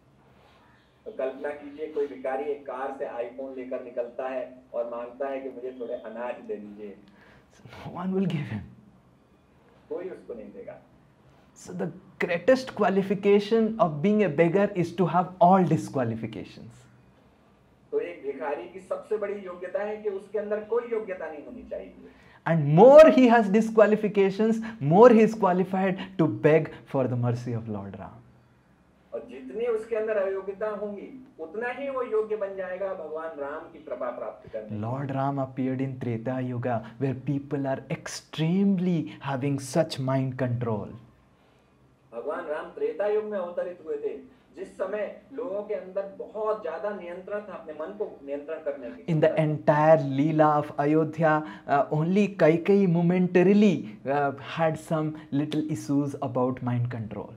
तो कल्पना कीजिए कोई भिखारी एक कार से आईफोन लेकर निकलता है और मांगता है कि मुझे थोड़े अनाज दे दीजिए। So no one will give him. कोई उसको नहीं देगा। So the greatest qualification of being a beggar is to have all disqualifications. तो एक भिखारी की सबसे बड़ी योग्यता है कि उसके अंदर कोई योग्यता नहीं होनी चाहिए। And more he has disqualifications, more he is qualified to beg for the mercy of Lord Ram. और जितनी उसके अंदर अयोग्यता होंगी उतना ही वो योग्य बन जाएगा भगवान राम की कृपा प्राप्त करने। Lord Ram appeared in Treta Yuga where people are extremely having such mind control. भगवान राम त्रेता युग में अवतरित हुए थे जिस समय लोगों के अंदर बहुत ज्यादा नियंत्रण था अपने मन को नियंत्रण करने की। In the entire Leela of Ayodhya, uh, only Kaikeyi momentarily uh, had some little issues about mind control.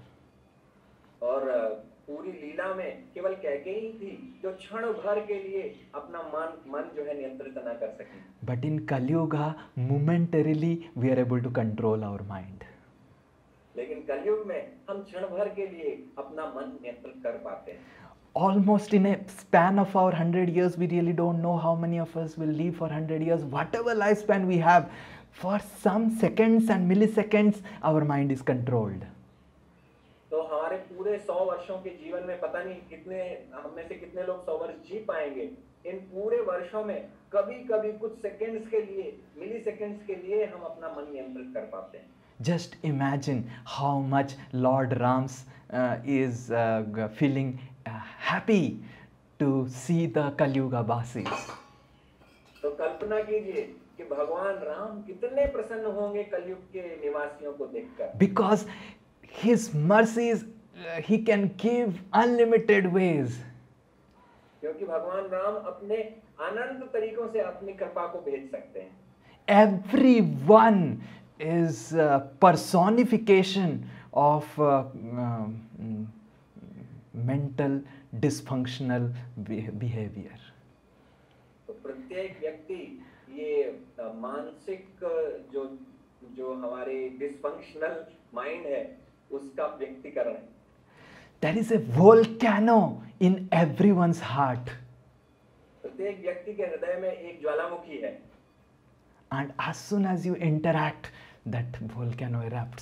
और अ, पूरी लीला में केवल कैकेयी थी जो क्षण भर के लिए अपना मन मन जो है नियंत्रित न कर सकी। But in Kali Yuga, momentarily we are able to control our mind. लेकिन कलयुग में हम क्षण भर के लिए अपना मन नियंत्रित कर पाते हैं। Almost in a span of our hundred years, we really don't know how many of us will live for hundred years. Whatever lifespan we have, for some seconds and milliseconds, our mind is controlled. तो हमारे पूरे सौ वर्षों के जीवन में पता नहीं कितने हम में से कितने लोग सौ वर्ष जी पाएंगे। इन पूरे वर्षों में कभी कभी कुछ सेकंड्स के लिए मिली सेकंड्स के लिए हम अपना मन नियंत्रित कर पाते हैं। Just imagine how much Lord Ram's uh, is uh, g- feeling uh, happy to see the Kali Yuga Vasis. तो कल्पना कीजिए कि भगवान राम कितने प्रसन्न होंगे कलयुग के निवासियों को देखकर। Because his mercies, uh, he can give unlimited ways. क्योंकि भगवान राम अपने अनंत तरीकों से अपनी कृपा को भेज सकते हैं। Everyone is a personification of uh, um, mm, mental dysfunctional be- behavior. तो प्रत्येक व्यक्ति ये अ, मानसिक अ, जो जो हमारे डिसफंक्शनल माइंड है उसका व्यक्तिकरण है। There is a volcano in everyone's heart. प्रत्येक व्यक्ति के हृदय में एक ज्वालामुखी है। And as soon as you interact, that volcano erupts.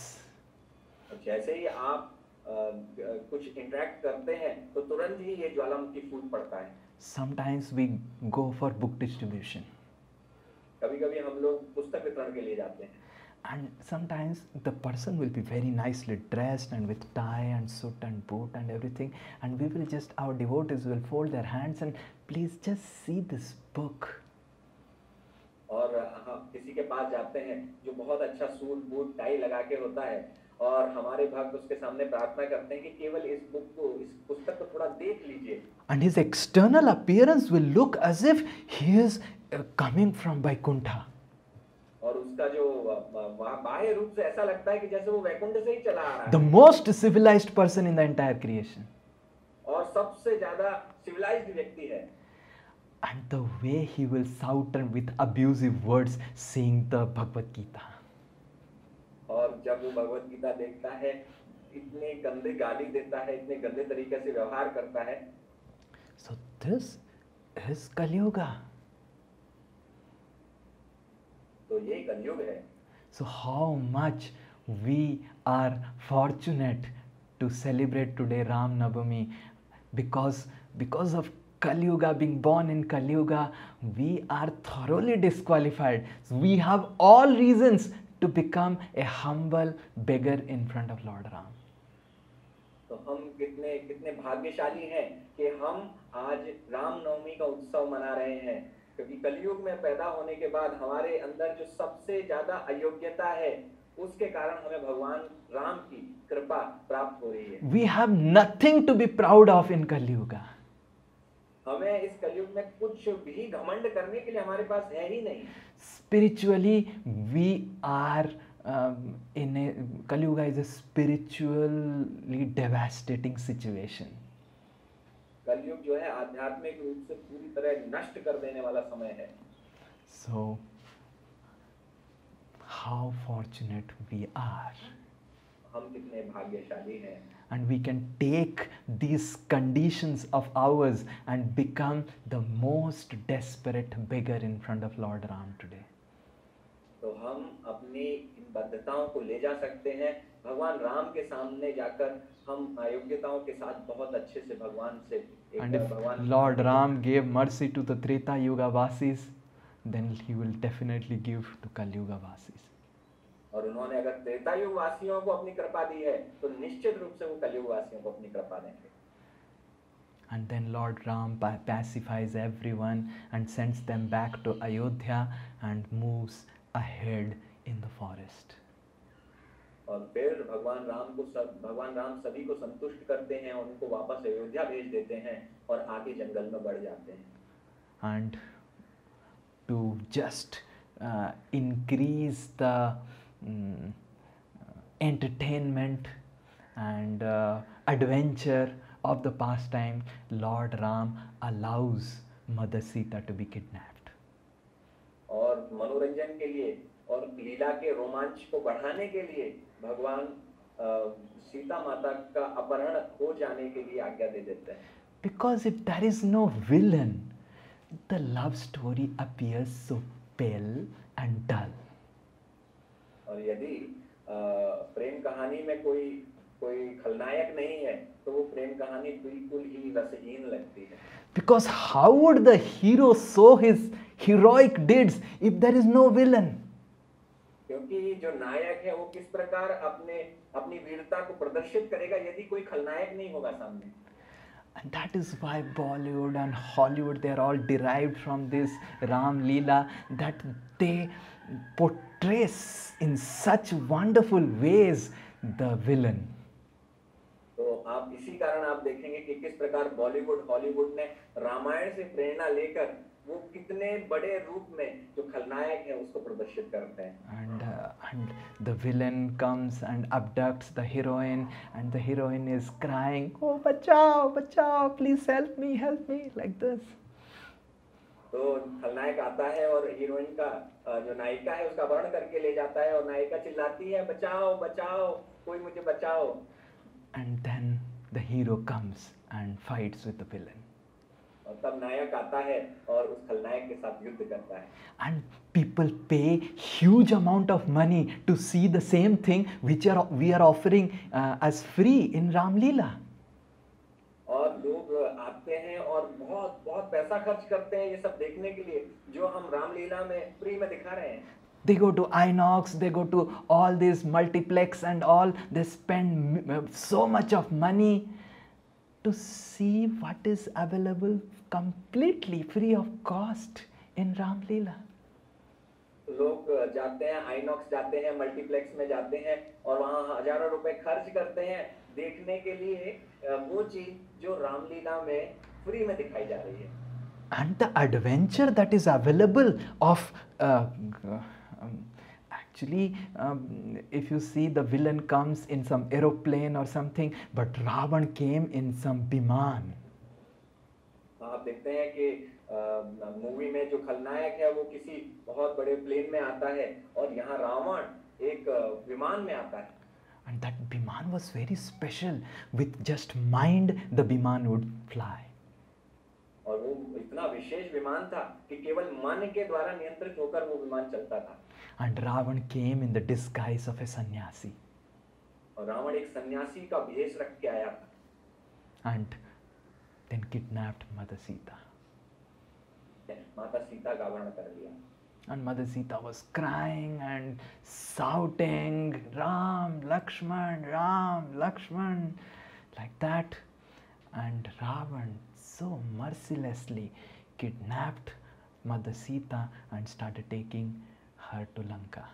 और जैसे ही आप अ, अ, कुछ इंटरेक्ट करते हैं तो तुरंत ही ये ज्वालामुखी फूट पड़ता है। Sometimes we go for book distribution. कभी-कभी हम लोग पुस्तक वितरण के लिए जाते हैं। And sometimes the person will be very nicely dressed and with tie and suit and boot and everything, and we will just, our devotees will fold their hands and please just see this book. और हम किसी के पास जाते हैं जो बहुत अच्छा suit boot tie लगा के होता है और हमारे भक्त उसके सामने प्रार्थना करते हैं कि केवल इस बुक को इस पुस्तक को थोड़ा देख लीजिए। And his external appearance will look as if he is uh, coming from Vaikuntha. और उसका जो अ, बा- बाह्य रूप से ऐसा लगता है कि जैसे वो वैकुंठ से ही चला आ रहा The है, most civilized person in the entire creation. और सबसे ज्यादा सिविलाइज्ड व्यक्ति है। And the way he will shout and with abusive words saying the Bhagavad Gita. और जब वो भगवत गीता देखता है, इतने गंदे गाली देता है, इतने गंदे तरीके से व्यवहार करता है। So this is Kali Yuga. तो ये कलयुग है। So how much we are fortunate to celebrate today Ram Navami, because because of Kali Yuga, being born in Kali Yuga, we are thoroughly disqualified. So we have all reasons to become a humble beggar in front of Lord Ram. तो हम कितने कितने भाग्यशाली हैं कि हम आज रामनवमी का उत्सव मना रहे हैं, क्योंकि कलयुग में पैदा होने के बाद हमारे अंदर जो सबसे ज्यादा अयोग्यता है, उसके कारण हमें भगवान राम की कृपा प्राप्त हो रही है। We have nothing to be proud of in Kali Yuga. हमें इस कलयुग में कुछ भी घमंड करने के लिए हमारे पास है ही नहीं। Spiritually, we are um, in a Kali Yuga is a spiritually devastating situation. कलयुग जो है आध्यात्मिक रूप से पूरी तरह नष्ट कर देने वाला समय है। So, how fortunate we are. हम कितने भाग्यशाली हैं। And we can take these conditions of ours and become the most desperate beggar in front of Lord Ram today. तो हम अपनी इन बद्धताओं को ले जा सकते हैं, भगवान राम के सामने जाकर हम अयोग्यताओं के साथ बहुत अच्छे से भगवान से एक And if भगवान Lord Ram gave mercy to the Treta Yuga Vasis, then he will definitely give to Kali Yuga Vasis. और उन्होंने अगर त्रेता युग वासियों को अपनी कृपा दी है, तो निश्चित रूप से वो कलयुग वासियों को अपनी कृपा देंगे। And then Lord Ram pa- pacifies everyone and sends them back to Ayodhya and moves ahead in the forest. और फिर भगवान राम को सब भगवान राम सभी को संतुष्ट करते हैं, उनको वापस अयोध्या भेज देते हैं और आगे जंगल में बढ़ जाते हैं। And to just uh, increase the mm, entertainment and uh, adventure of the pastime, Lord Ram allows Mother Sita to be kidnapped. और मनोरंजन के लिए और लीला के रोमांच को बढ़ाने के लिए भगवान अ, सीता माता का अपहरण हो जाने के लिए आज्ञा दे देते हैं। Because if there is no villain, the love story appears so pale and dull. और यदि अ, प्रेम कहानी में कोई कोई खलनायक नहीं है, तो वो प्रेम कहानी बिल्कुल ही रसहीन लगती है। Because how would the hero show his heroic deeds if there is no villain? क्योंकि जो नायक है वो किस प्रकार अपने अपनी वीरता को प्रदर्शित करेगा यदि कोई खलनायक नहीं होगा सामने। And that is why Bollywood and Hollywood, they are all derived from this Ram Leela, that they portray in such wonderful ways the villain. तो आप इसी कारण आप देखेंगे कि किस प्रकार बॉलीवुड हॉलीवुड ने रामायण से प्रेरणा लेकर वो कितने बड़े रूप में जो खलनायक है उसको प्रदर्शित करते हैं। And uh, and the villain comes and abducts the heroine, and the heroine is crying, "Oh, bachao, bachao, please help me, help me," like this. तो खलनायक आता है और हीरोइन का अ, जो नायिका है उसका अपहरण करके ले जाता है और नायिका चिल्लाती है, बचाओ बचाओ, कोई मुझे बचाओ। And then the hero comes and fights with the villain. और तब नायक आता है और उस खलनायक के साथ युद्ध करता है। And people pay huge amount of money to see the same thing which are we are offering uh, as free in Ram Leela. और लोग आते हैं और बहुत बहुत पैसा खर्च करते हैं ये सब देखने के लिए जो हम रामलीला में फ्री में दिखा रहे हैं। They go to INOX, they go to all these multiplex and all, they spend m- so much of money to see what is available completely free of cost in Ram Leela. लोग जाते हैं, आइनॉक्स जाते हैं, multiplex में जाते हैं और वहाँ हजारों रुपए खर्च करते हैं देखने के लिए अ, वो चीज जो रामलीला में फ्री में दिखाई जा रही है। And the adventure that is available of uh, g- um, Actually, um, if you see, the villain comes in some aeroplane or something, but Ravan came in some biman. आप देखते हैं कि मूवी में जो खलनायक है वो किसी बहुत बड़े प्लेन में आता है और यहाँ रावण एक अ, विमान में आता है. And that biman was very special. With just mind, the biman would fly. और वो इतना विशेष विमान था कि केवल मन के द्वारा नियंत्रित होकर वो विमान चलता था. And Ravan came in the disguise of a sannyasi. और रावण एक सन्यासी का भेष रख के आया था. And then kidnapped Mother Sita. माता सीता का अपहरण कर लिया. And Mother Sita was crying and shouting, Ram, Lakshman, Ram, Lakshman, like that. And Ravan so mercilessly kidnapped Mother Sita and started taking her to Lanka.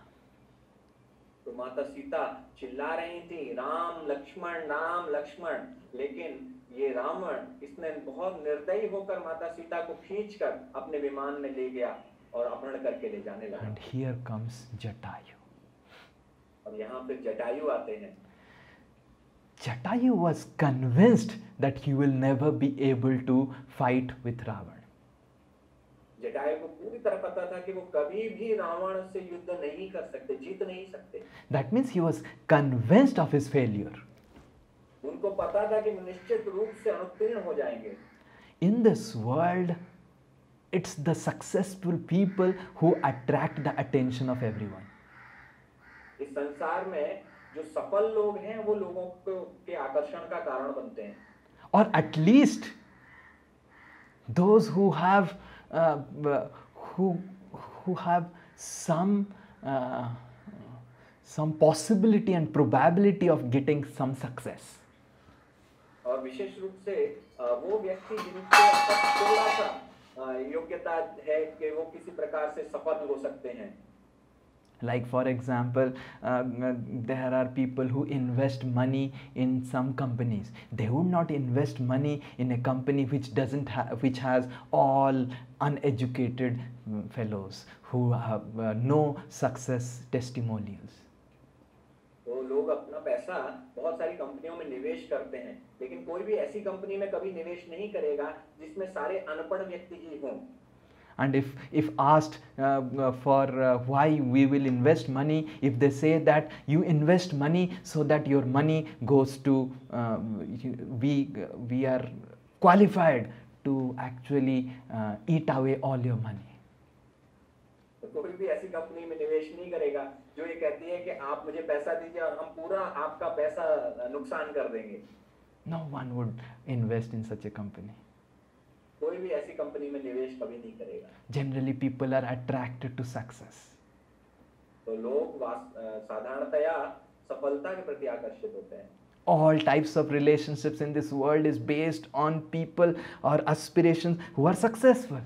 तो माता सीता चिल्ला रही थी, राम लक्ष्मण राम लक्ष्मण, लेकिन ये रावण इसने बहुत निर्दयी होकर माता सीता को खींचकर अपने विमान में ले गया और अपहरण करके ले जाने लगा. And here comes Jatayu. और यहाँ पे जटायु आते हैं. Jatayu was convinced that he will never be able to fight with Ravan. Jatayu को पूरी तरह पता था कि वो कभी भी रावण से युद्ध नहीं कर सकते, जीत नहीं सकते. That means he was convinced of his failure. उनको पता था कि वो निश्चित रूप से अनुत्तीर्ण हो जाएंगे. In this world, it's the successful people who attract the attention of everyone. इस संसार में जो सफल लोग हैं वो लोगों को के आकर्षण का कारण बनते हैं. Or at least those who have uh, who who have some uh, some possibility and probability of getting some success. और विशेष रूप से अ, वो व्यक्ति जिनके अंदर थोड़ा सा अ, योग्यता है कि वो किसी प्रकार से सफल हो सकते हैं. Like for example, uh, there are people who invest money in some companies. They would not invest money in a company which doesn't have, which has all uneducated mm, fellows who have uh, no success testimonials. तो लोग अपना पैसा बहुत सारी कंपनियों में निवेश करते हैं, लेकिन कोई भी ऐसी कंपनी में कभी निवेश नहीं करेगा जिसमें सारे अनपढ़ व्यक्ति ही हों. And if if asked uh, for uh, why we will invest money, if they say that you invest money so that your money goes to uh, we we are qualified to actually uh, eat away all your money. तो कोई भी ऐसी company में निवेश नहीं करेगा जो ये कहती है कि आप मुझे पैसा दीजिए और हम पूरा आपका पैसा नुकसान कर देंगे. No one would invest in such a company. कोई भी ऐसी कंपनी में निवेश कभी नहीं करेगा. Generally, people are attracted to success. तो लोग वास- अ, साधारणतया सफलता के प्रति आकर्षित होते हैं. All types of relationships in this world is based on people or aspirations who are successful.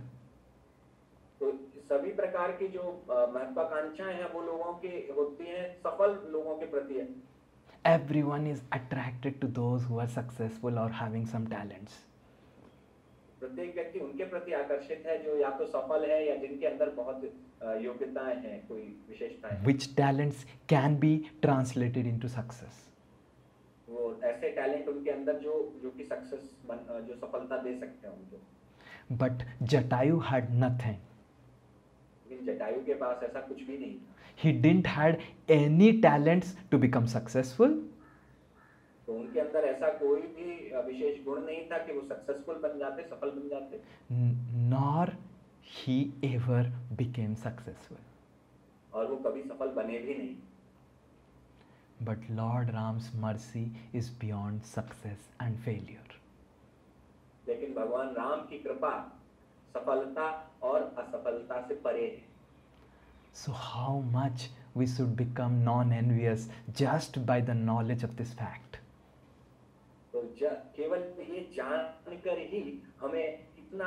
तो सभी प्रकार की जो अ, महत्वाकांक्षाएं हैं वो लोगों की होती हैं सफल लोगों के प्रति है. Everyone is attracted to those who are successful or having some talents. प्रत्येक व्यक्ति उनके प्रति आकर्षित है जो या तो सफल है या जिनके अंदर बहुत अ, योग्यताएं हैं, कोई विशेषताएं हैं. Which talents can be translated into success. वो ऐसे टैलेंट उनके अंदर जो जो कि सक्सेस जो सफलता दे सकते हैं उनको. But Jatayu had nothing. लेकिन जटायु के पास ऐसा कुछ भी नहीं था. He didn't had any talents to become successful, तो उनके अंदर ऐसा कोई भी अ, विशेष गुण नहीं था कि वो सक्सेसफुल बन जाते, सफल बन जाते. n- nor he ever became successful. और वो कभी सफल बने भी नहीं. But Lord Ram's mercy is beyond success and failure. लेकिन भगवान राम की कृपा सफलता और असफलता से परे है. So how much we should become non-envious just by the knowledge of this fact. तो ज, केवल ये जानकर ही हमें कितना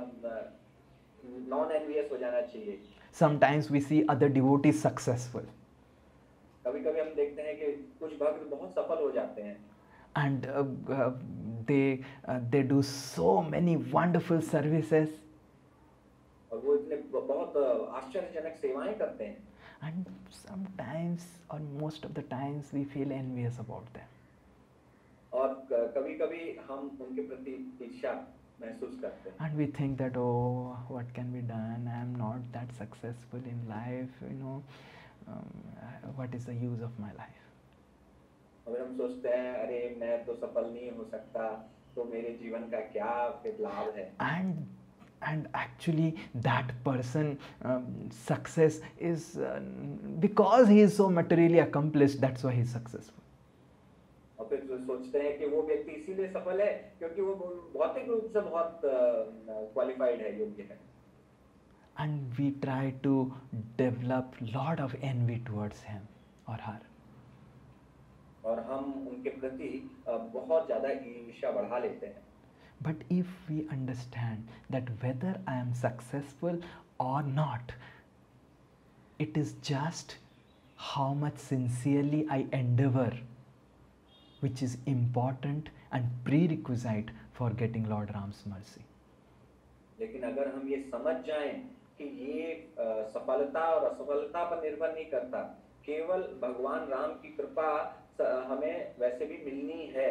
नॉन एनवियस हो जाना चाहिए. Sometimes we see other devotees successful कभी कभी हम देखते हैं कि कुछ भक्त बहुत सफल हो जाते हैं and uh, uh, they uh, they do so many wonderful services, और वो इतने ब- बहुत अ, आश्चर्यजनक सेवाएं करते हैं. And sometimes or most of the times we feel envious about them. और कभी कभी हम उनके प्रति ईर्ष्या महसूस करते हैं. And we think that, oh, what can be done? I am not that successful in life, you know. Um, what is the use of my life? और हम सोचते हैं, अरे मैं तो सफल नहीं हो सकता, तो मेरे जीवन का क्या फिर लाभ है? And and actually that person um, success is uh, because he is so materially accomplished, that's why he is successful. और फिर जो सोचते हैं कि वो व्यक्ति इसीलिए सफल है क्योंकि वो भौतिक रूप से बहुत क्वालिफाइड है, योग्य है. And we try to develop lot of envy towards him or her. और हम उनके प्रति बहुत ज्यादा ईर्ष्या बढ़ा लेते हैं. But if we understand that whether I am successful or not, it is just how much sincerely I endeavor, which is important and prerequisite for getting Lord Ram's mercy. लेकिन अगर हम ये समझ जाएं कि ये सफलता और असफलता पर निर्भर नहीं करता, केवल भगवान राम की कृपा हमें वैसे भी मिलनी है.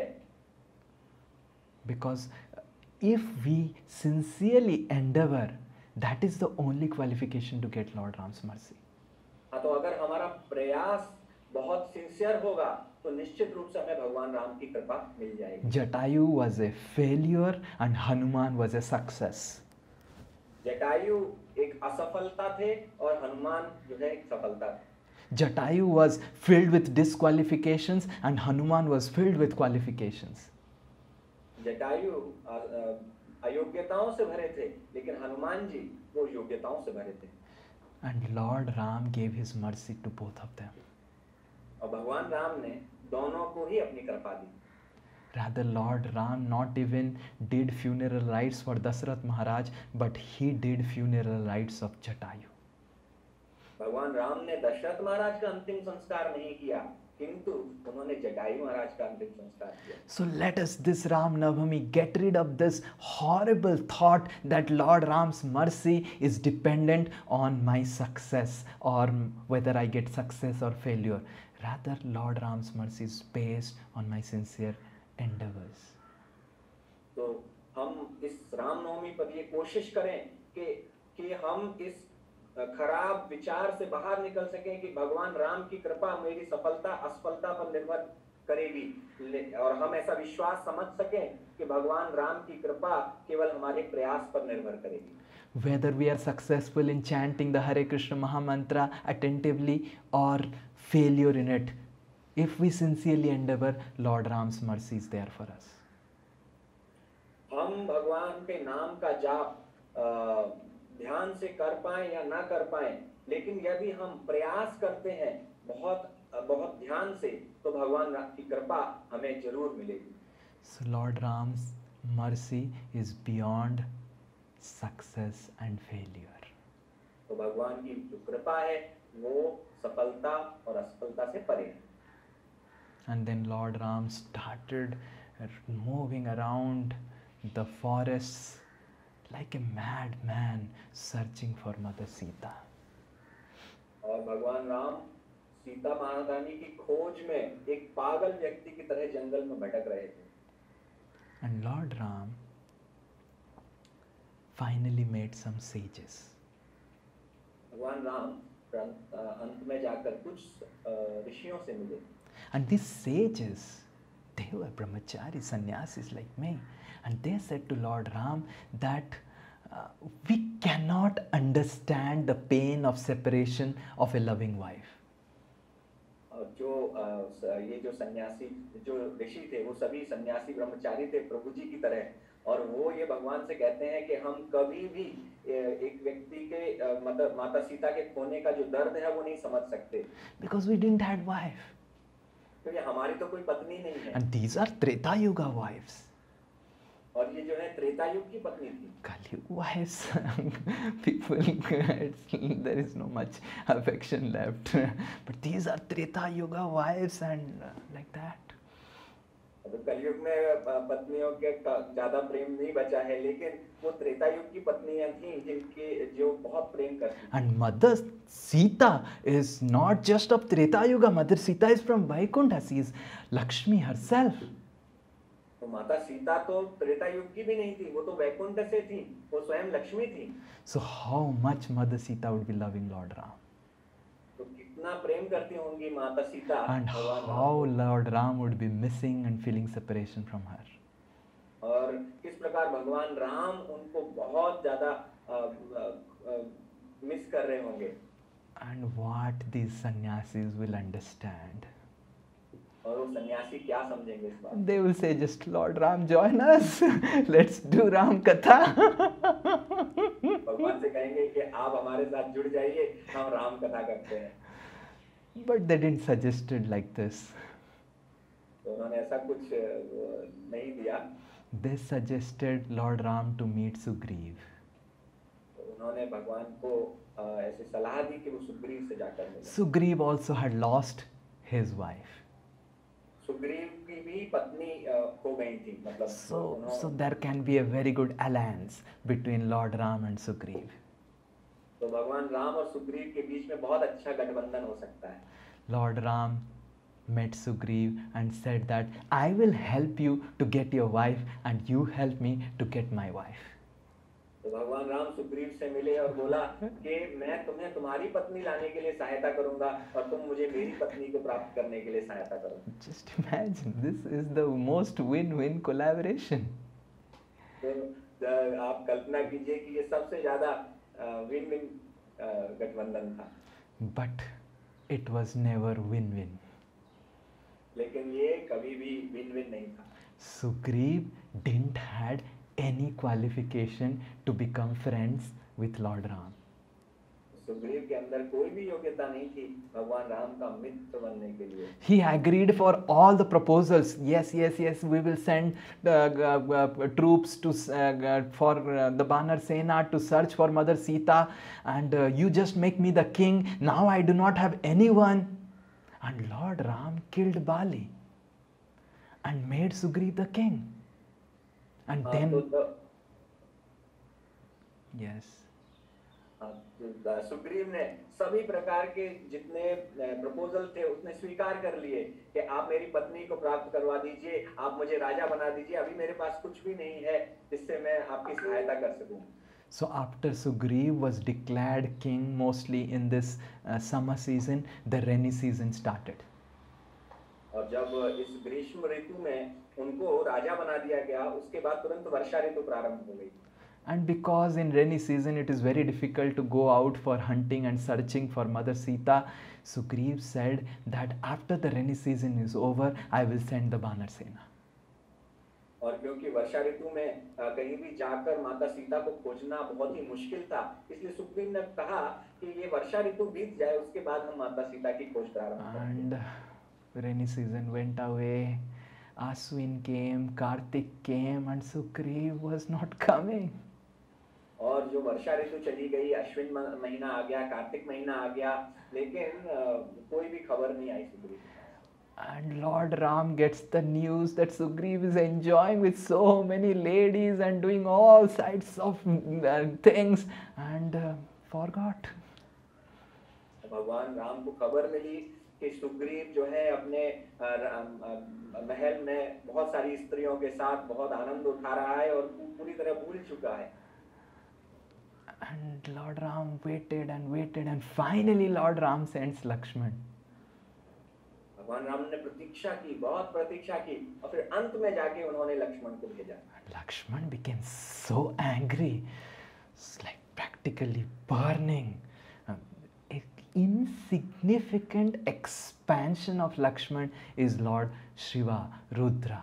Because if we sincerely endeavor, that is the only qualification to get Lord Ram's mercy. हाँ, तो अगर हमारा प्रयास बहुत सिंसियर होगा तो निश्चित रूप से हमें भगवान राम की कृपा मिल जाएगी. Jatayu was a failure and Hanuman was a success. Jatayu एक असफलता थे और हनुमान जो है एक सफलता थे. Jatayu was filled with disqualifications and Hanuman was filled with qualifications. Jatayu अयोग्यताओं से भरे थे, लेकिन हनुमान जी वो योग्यताओं से भरे थे. And Lord Ram gave his mercy to both of them. और भगवान राम ने दोनों को ही अपनी कृपा दी. Rather, Lord Ram not even did funeral rites for Dasarath Maharaj, but he did funeral rites of Jatayu. भगवान राम ने दशरथ महाराज का अंतिम संस्कार नहीं किया, किंतु उन्होंने जटायु महाराज का अंतिम संस्कार किया. So let us this Ram Navami get rid of this horrible thought that Lord Ram's mercy is dependent on my success or whether I get success or failure. Rather, Lord Ram's mercy is based on my sincere endeavors. तो हम इस रामनवमी पर ये कोशिश करें कि कि हम इस खराब विचार से बाहर निकल सकें कि भगवान राम की कृपा मेरी सफलता असफलता पर निर्भर करेगी, और हम ऐसा विश्वास समझ सकें कि भगवान राम की कृपा केवल हमारे प्रयास पर निर्भर करेगी. Whether we are successful in chanting the Hare Krishna Maha Mantra attentively or failure in it, if we sincerely endeavor, Lord Ram's mercy is there for us. हम भगवान के नाम का जाप ध्यान से कर पाएं या ना कर पाएं, लेकिन यदि हम प्रयास करते हैं बहुत बहुत ध्यान से, तो भगवान की कृपा हमें जरूर मिलेगी. So Lord Ram's mercy is beyond success and failure. तो भगवान की जो कृपा है वो सफलता और असफलता से परे है. And then Lord Ram started moving around the forests like a madman searching for Mother Sita. और भगवान राम सीता महारानी की खोज में एक पागल व्यक्ति की तरह जंगल में भटक रहे थे. And Lord Ram finally met some sages. भगवान राम अंत में जाकर कुछ ऋषियों से मिले. And these sages, they were brahmachari sannyasis like me, and they said to Lord Ram that uh, we cannot understand the pain of separation of a loving wife. जो ये जो सन्यासी जो ऋषि थे वो सभी सन्यासी ब्रह्मचारी थे प्रभु जी की तरह, और वो ये भगवान से कहते हैं कि हम कभी भी एक व्यक्ति के मतलब माता सीता के खोने का जो दर्द है वो नहीं समझ सकते. Because we didn't had wife. क्योंकि हमारी तो कोई पत्नी नहीं है. And these are Treta Yuga wives. और ये जो है त्रेता युग की पत्नी थी. Kali wives, people, there is no much affection left. But these are Treta Yuga wives and uh, like that. तो कलयुग में अ, पत्नियों के क- ज्यादा प्रेम नहीं बचा है, लेकिन वो त्रेता युग की पत्नियां थी जिनके जो बहुत प्रेम करती थी। And Mother Sita is not just of Treta Yuga. Mother Sita is from Vaikuntha. She is Lakshmi herself. तो माता सीता तो त्रेता युग की भी नहीं थी, वो तो वैकुंठ से थी, वो स्वयं लक्ष्मी थी। So how much Mother Sita would be loving Lord Ram? तो कितना प्रेम करती होंगी माता सीता And भगवान राम how को। Lord Ram would be missing and feeling separation from her. और किस प्रकार भगवान राम उनको बहुत ज्यादा मिस कर रहे होंगे। And what these sannyasis will understand. और वो सन्यासी क्या समझेंगे इस बात? They will say, just Lord Ram, join us. Let's do Ram Katha. भगवान से कहेंगे कि आप हमारे साथ जुड़ जाइए, हम राम कथा करते हैं। But they didn't suggest it like this. तो उन्होंने ऐसा कुछ अ, नहीं दिया। They suggested Lord Ram to meet Sugriv. तो उन्होंने भगवान को अ, ऐसी सलाह दी कि वो सुग्रीव से जाकर मिले। Sugriv also had lost his wife. Sugriva की भी पत्नी अ, खो गई थी, मतलब So, उन्हों- so there can be a very good alliance between Lord Ram and Sugriv. तो भगवान राम और सुग्रीव के बीच में बहुत अच्छा गठबंधन हो सकता है। Lord Ram met Sugriv and said that I will help you to get your wife and you help me to get my wife. तो भगवान राम सुग्रीव से मिले और बोला कि मैं तुम्हें तुम्हारी पत्नी लाने के लिए सहायता करूंगा और तुम मुझे मेरी पत्नी को प्राप्त करने के लिए सहायता करो। Just imagine, this is the most win-win collaboration. तो द- आप कल्पना कीजिए कि ये सबसे ज्यादा विन विन गठबंधन था। But it was never win-win. लेकिन ये कभी भी विन विन नहीं था। Sugriv didn't had any qualification to become friends with Lord Ram. Sugriva के अंदर कोई भी योग्यता नहीं थी भगवान राम का मित्र बनने के लिए। He agreed for all the proposals. Yes, yes, yes, we will send uh, uh, uh, troops to uh, uh, for uh, the Banar Sena to search for Mother Sita, and uh, you just make me the king. Now I do not have anyone. And Lord Ram killed Bali and made Sugriv the king. And हाँ, then, तो the- yes, हाँ, तो the- Sugriva ने सभी प्रकार के जितने proposal थे उसने स्वीकार कर लिए कि आप मेरी पत्नी को प्राप्त करवा दीजिए, आप मुझे राजा बना दीजिए, अभी मेरे पास कुछ भी नहीं है जिससे मैं आपकी सहायता कर सकूं। so after Sugriv was declared king, mostly in this uh, summer season, the rainy season started. और जब इस ग्रीष्म ऋतु में उनको राजा बना दिया गया, उसके बाद तुरंत वर्षा ऋतु प्रारंभ हो गई। And because in rainy season it is very difficult to go out for hunting and searching for Mother Sita, Sugriv said that after the rainy season is over, I will send the Banar Sena. और क्योंकि वर्षा ऋतु में अ, कहीं भी जाकर माता सीता को खोजना बहुत ही मुश्किल था, इसलिए सुग्रीव ने कहा कि ये वर्षा ऋतु बीत जाए, उसके बाद हम माता सीता की खोज प्रारंभ करेंगे। And rainy season went away. Aswin came, Kartik came, and Sugriv was not coming. और जो वर्षा ऋतु चली गई, अश्विन म- महीना आ गया, कार्तिक महीना आ गया, लेकिन अ, कोई भी खबर नहीं आई सुग्रीव की। And Lord Ram gets the news that Sugriv is enjoying with so many ladies and doing all sides of uh, things and uh, forgot. भगवान राम को खबर मिली कि सुग्रीव जो है अपने अ, र- अ, महल में बहुत सारी स्त्रियों के साथ बहुत आनंद उठा रहा है और पू- पूरी तरह भूल चुका है। And Lord Ram waited and waited, and finally Lord Ram sends Lakshman. भगवान राम ने प्रतीक्षा की, बहुत प्रतीक्षा की, और फिर अंत में जाके उन्होंने लक्ष्मण को भेजा। And Lakshman became so angry, it's like practically burning. Uh, a insignificant expansion of Lakshman is Lord Shiva, Rudra.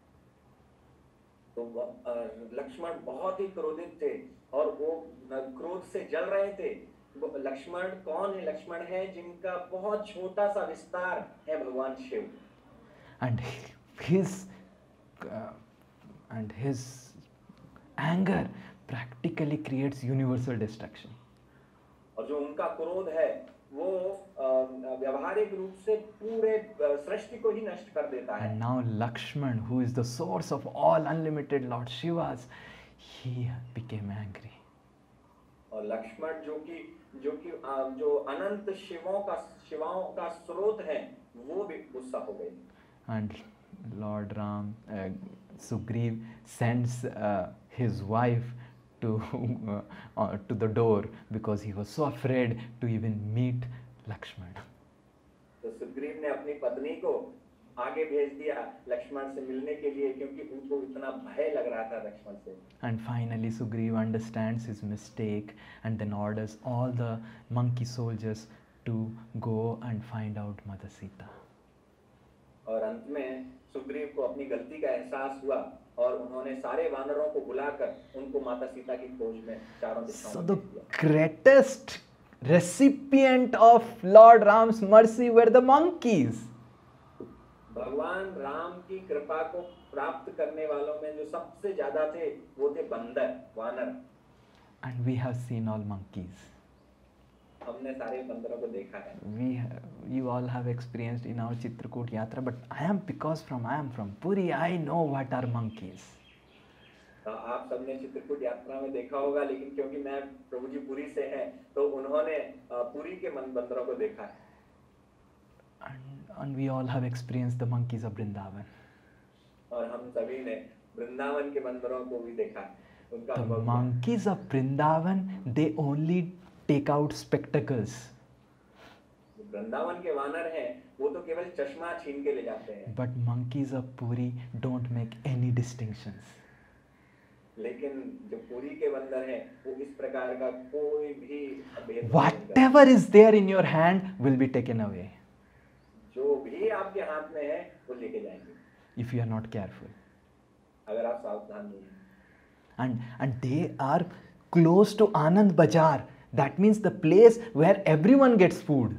तो वो, अ, लक्ष्मण बहुत ही क्रोधित थे और वो अ, क्रोध से जल रहे थे। वो लक्ष्मण कौन है? लक्ष्मण है जिनका बहुत छोटा सा विस्तार है भगवान Shiv. And his uh, and his anger practically creates universal destruction. और जो उनका क्रोध है वो अ, व्यावहारिक रूप से पूरे अ, सृष्टि को ही नष्ट कर देता है। And now Lakshman, who is the source of all unlimited Lord Shivas, he became angry. और लक्ष्मण जो कि जो कि अ, जो अनंत शिवों का शिवाओं का स्रोत है, वो भी गुस्सा हो गए। And Lord Ram, uh, Sugriv sends uh, his wife to uh, uh, to the door because he was so afraid to even meet Lakshman. तो सुग्रीव ने अपनी पत्नी को आगे भेज दिया लक्ष्मण से मिलने के लिए, क्योंकि उनको इतना भय लग रहा था लक्ष्मण से। And finally Sugriv understands his mistake and then orders all the monkey soldiers to go and find out Mother Sita. और अंत में सुग्रीव को अपनी गलती का एहसास हुआ और उन्होंने सारे वानरों को बुलाकर उनको माता सीता की खोज में चारों दिशाओं So में the भेज दिया। greatest recipient of Lord Ram's mercy were the monkeys. भगवान राम की कृपा को प्राप्त करने वालों में जो सबसे ज्यादा थे वो थे बंदर, वानर। And we have seen all monkeys. हमने सारे बंदरों को देखा है। We, you all have experienced in our Chitrakoot Yatra, but I am because from I am from Puri, I know what are monkeys. आप सबने चित्रकूट यात्रा में देखा होगा, लेकिन क्योंकि मैं प्रभु जी पुरी से हैं, तो उन्होंने पुरी के मन बंदरों को देखा है। And, and we all have experienced the monkeys of Vrindavan. और हम सभी ने वृंदावन के बंदरों को भी देखा है, उनका The अनुभव किया। monkeys of Vrindavan, they only take out spectacles. Vrindavan के वानर हैं, वो तो केवल चश्मा छीन के ले जाते हैं। But monkeys of Puri don't make any distinctions. लेकिन जो पुरी के बंदर हैं, वो इस प्रकार का कोई भी भेदभाव नहीं करते। Whatever is there in your hand will be taken away जो भी आपके हाथ में है, वो लेके जाएंगे, if you are not careful. अगर आप सावधान नहीं हैं। And and they are close to Anand Bazaar. That means the place where everyone gets food.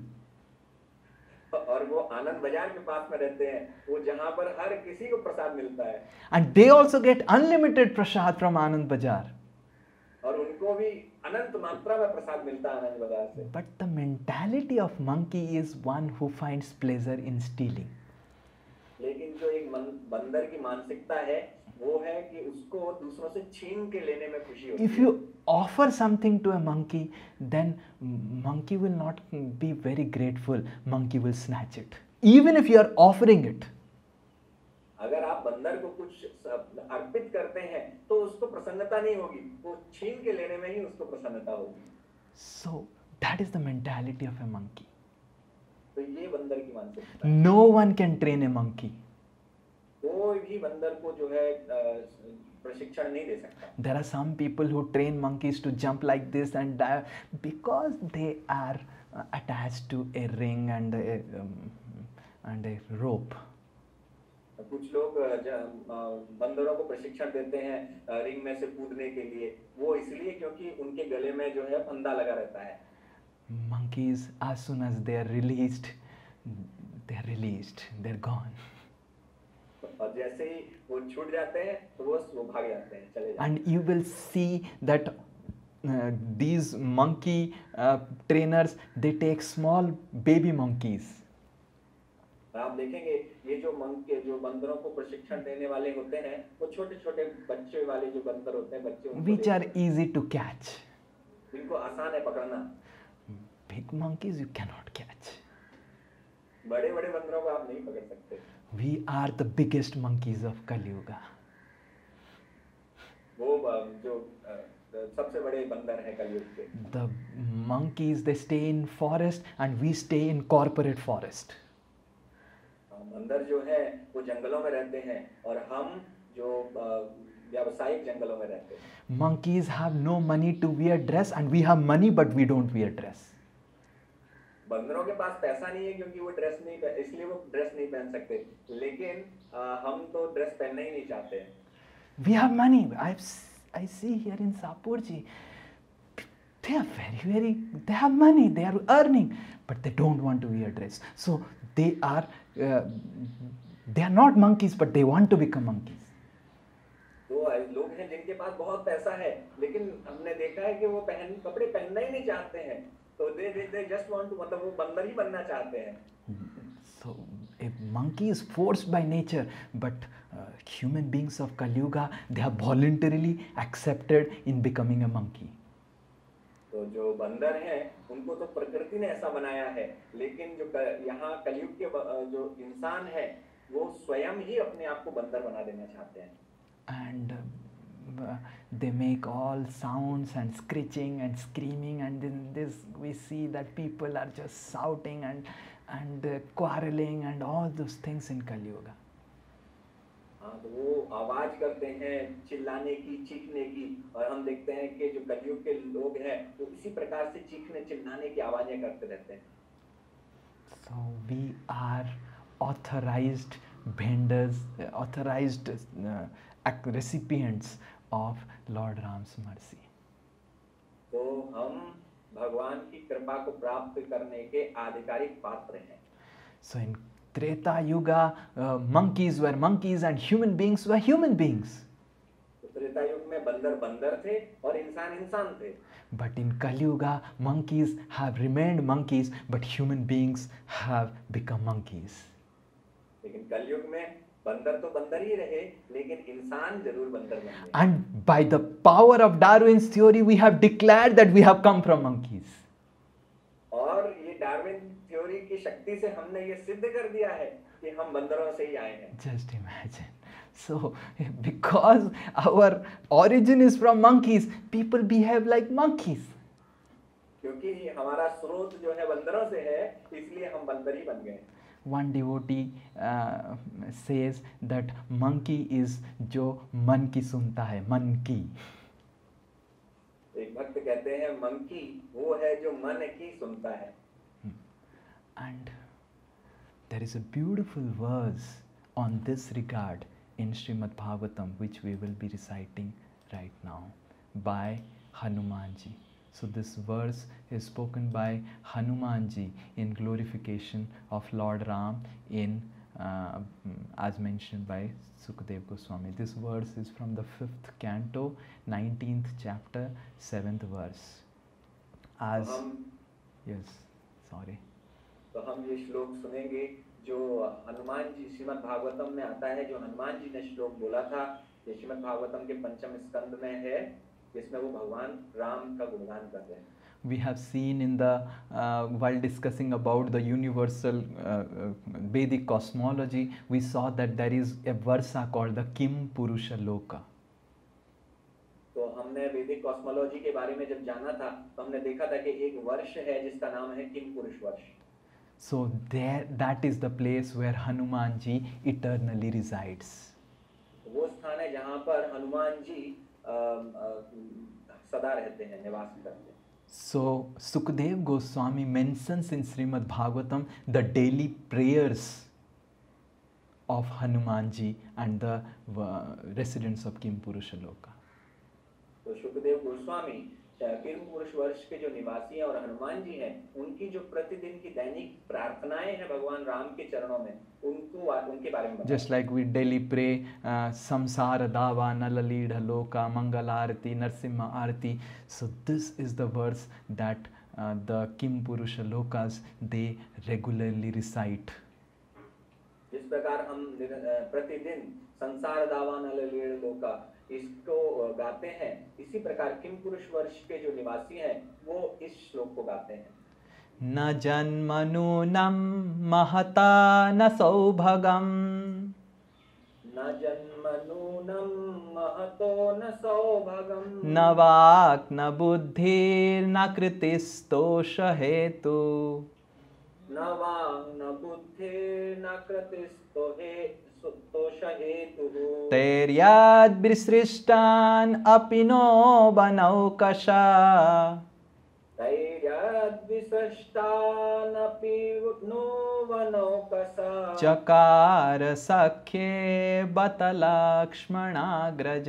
और वो आनंद बाजार के पास में रहते हैं, वो जहाँ पर हर किसी को प्रसाद मिलता है। And they also get unlimited prasad from Anand Bazaar. और उनको भी अनंत मात्रा में प्रसाद मिलता है आनंद बाजार से। But the mentality of monkey is one who finds pleasure in stealing. लेकिन जो एक मन, बंदर की मानसिकता है, वो है कि उसको दूसरों से छीन के लेने में खुशी होती है। If you offer something to a monkey, then monkey will not be very grateful. Monkey will snatch it, even if you are offering it. अगर आप बंदर को कुछ अर्पित करते हैं, तो उसको प्रसन्नता नहीं होगी, वो छीन के लेने में ही उसको प्रसन्नता होगी। So that is the mentality of a monkey. तो ये बंदर की मानसिकता। No one can train a monkey. कोई भी बंदर को जो है प्रशिक्षण नहीं दे सकता। There are some people who train monkeys to jump like this and uh, because they are uh, attached to a ring and a, um, and a rope. कुछ लोग बंदरों को प्रशिक्षण देते हैं रिंग में से कूदने के लिए, वो इसलिए क्योंकि उनके गले में जो है फंदा लगा रहता है। Monkeys, as soon as they are released, they are released, they are gone. और जैसे ही वो छूट जाते हैं, तो वो वो भाग जाते हैं, चले जाते हैं। And you will see that uh, these monkey uh, trainers, they take small baby monkeys. आप देखेंगे ये जो मंके जो बंदरों को प्रशिक्षण देने वाले होते हैं, वो छोटे छोटे बच्चे वाले जो बंदर होते हैं, बच्चे उनको Which are easy to catch. इनको आसान है पकड़ना। Big monkeys you cannot catch. बड़े बड़े बंदरों को आप नहीं पकड़ सकते। We are the biggest monkeys of Kali Yuga. वो जो सबसे बड़े बंदर हैं कलयुग के। The monkeys, they stay in forest and we stay in corporate forest. बंदर जो है वो जंगलों में रहते हैं और हम जो व्यावसायिक जंगलों में रहते हैं। Monkeys have no money to wear dress and we have money but we don't wear dress. बंदरों के पास पैसा नहीं है क्योंकि वो ड्रेस नहीं, इसलिए वो ड्रेस नहीं पहन सकते, लेकिन आ, हम तो ड्रेस पहनना ही नहीं चाहते। We have money. I I see here in Sapurji, they are very very. They have money. They are earning, but they don't want to wear dress. So they are uh, they are not monkeys, but they want to become monkeys. तो लोग हैं जिनके पास बहुत पैसा है, लेकिन हमने देखा है कि वो पहन कपड़े पहनना ही नहीं चाहते हैं, तो they they they just want to, मतलब वो बंदर ही बनना चाहते हैं. So a monkey is forced by nature, but uh, human beings of Kali Yuga, they have voluntarily accepted in becoming a monkey. तो जो बंदर हैं उनको तो प्रकृति ने ऐसा बनाया है, लेकिन जो क- यहाँ कलयुग के ब- जो इंसान है वो स्वयं ही अपने आप को बंदर बना देना चाहते हैं. And uh, they make all sounds and screeching and screaming, and in this we see that people are just shouting and and uh, quarreling and all those things in Kali Yuga. हाँ, तो वो आवाज करते हैं, चिल्लाने की, चीखने की, और हम देखते हैं कि जो कलयुग के लोग हैं वो इसी प्रकार से चीखने चिल्लाने की आवाजें करते रहते हैं. So we are authorized vendors, uh, authorized uh, ac- recipients of Lord Ram's mercy. तो हम भगवान की कृपा को प्राप्त करने के आधिकारिक पात्र हैं. So in Treta Yuga, uh, monkeys were monkeys and human beings were human beings. तो त्रेता युग में बंदर बंदर थे और इंसान इंसान थे. But in Kali Yuga, monkeys have remained monkeys, but human beings have become monkeys. लेकिन कलयुग में बंदर तो बंदर ही रहे, लेकिन इंसान जरूर बंदर बन गए. And by the power of Darwin's theory, we have declared that we have come from monkeys. और ये डार्विन थ्योरी की शक्ति से हमने ये सिद्ध कर दिया है कि हम बंदरों से ही आए हैं. Just imagine. So, because our origin is from monkeys, people behave like monkeys. क्योंकि हमारा स्रोत जो है बंदरों से है, इसलिए हम बंदर ही बन गए. One devotee uh, says that monkey is जो मन की सुनता है, मन की. एक भक्त कहते हैं मंकी वो है जो मन की सुनता है. And there is a beautiful verse on this regard in Srimad Bhagavatam, which we will be reciting right now by Hanumanji. So this verse is spoken by Hanumanji in glorification of Lord Ram in uh, as mentioned by Sukadev Goswami. This verse is from the fifth canto, nineteenth chapter, seventh verse. As हम yes, sorry. तो हम ये श्लोक सुनेंगे जो हनुमान जी श्रीमद् भागवतम में आता है, जो हनुमान जी ने श्लोक बोला था. ये श्रीमद् भागवतम के पंचम स्कंद में है, जिसमें वो भगवान राम का गुणगान कर रहे हैं. We have seen in the uh, while discussing about the universal uh, uh, Vedic cosmology, we saw that there is a versa called the Kim Purusha Loka. तो हमने वैदिक कॉस्मोलॉजी के बारे में जब जाना था, तो हमने देखा था कि एक वर्ष है जिसका नाम है किम पुरुष वर्ष. So there, that is the place where Hanumanji eternally resides. वो स्थान है जहाँ पर हनुमान जी अम, अ, सदा रहते हैं, निवास करते हैं. So Sukadev Goswami mentions in Srimad Bhagavatam the daily prayers of Hanumanji and the uh, residents of Kim Purusha Loka. तो सुखदेव गोस्वामी किम पुरुष वर्ष के जो निवासी हैं और हनुमान जी हैं, उनकी जो प्रतिदिन की दैनिक प्रार्थनाएं हैं भगवान राम के चरणों में, उनको उनके बारे में बताते हैं. Just like we daily pray uh, Samsara Dava Nalalidha Loka Mangalarati Narsimha Arati. So this is the verse that uh, the Kim Purusha Lokas they regularly recite. जिस प्रकार हम निर- प्रतिदिन संसार दावा नल लोका इसको गाते हैं, इसी प्रकार किम पुरुष वर्ष के जो निवासी हैं वो इस श्लोक को गाते हैं. न जन्मनूनं महता न सौभगम न जन्मनूनं महतो न सौभागम न वाक् न बुद्धिर्न कृतिस्तोष हेतु न वाङ् न बुद्धिर्न कृतिस्तो हे तोष हेतुः तैर्याद् विसृष्टान् अपि नो बनौकशा तैर्याद्विसृष्टानपि नो वनौकसा चकार सख्ये बत लक्ष्मणाग्रज.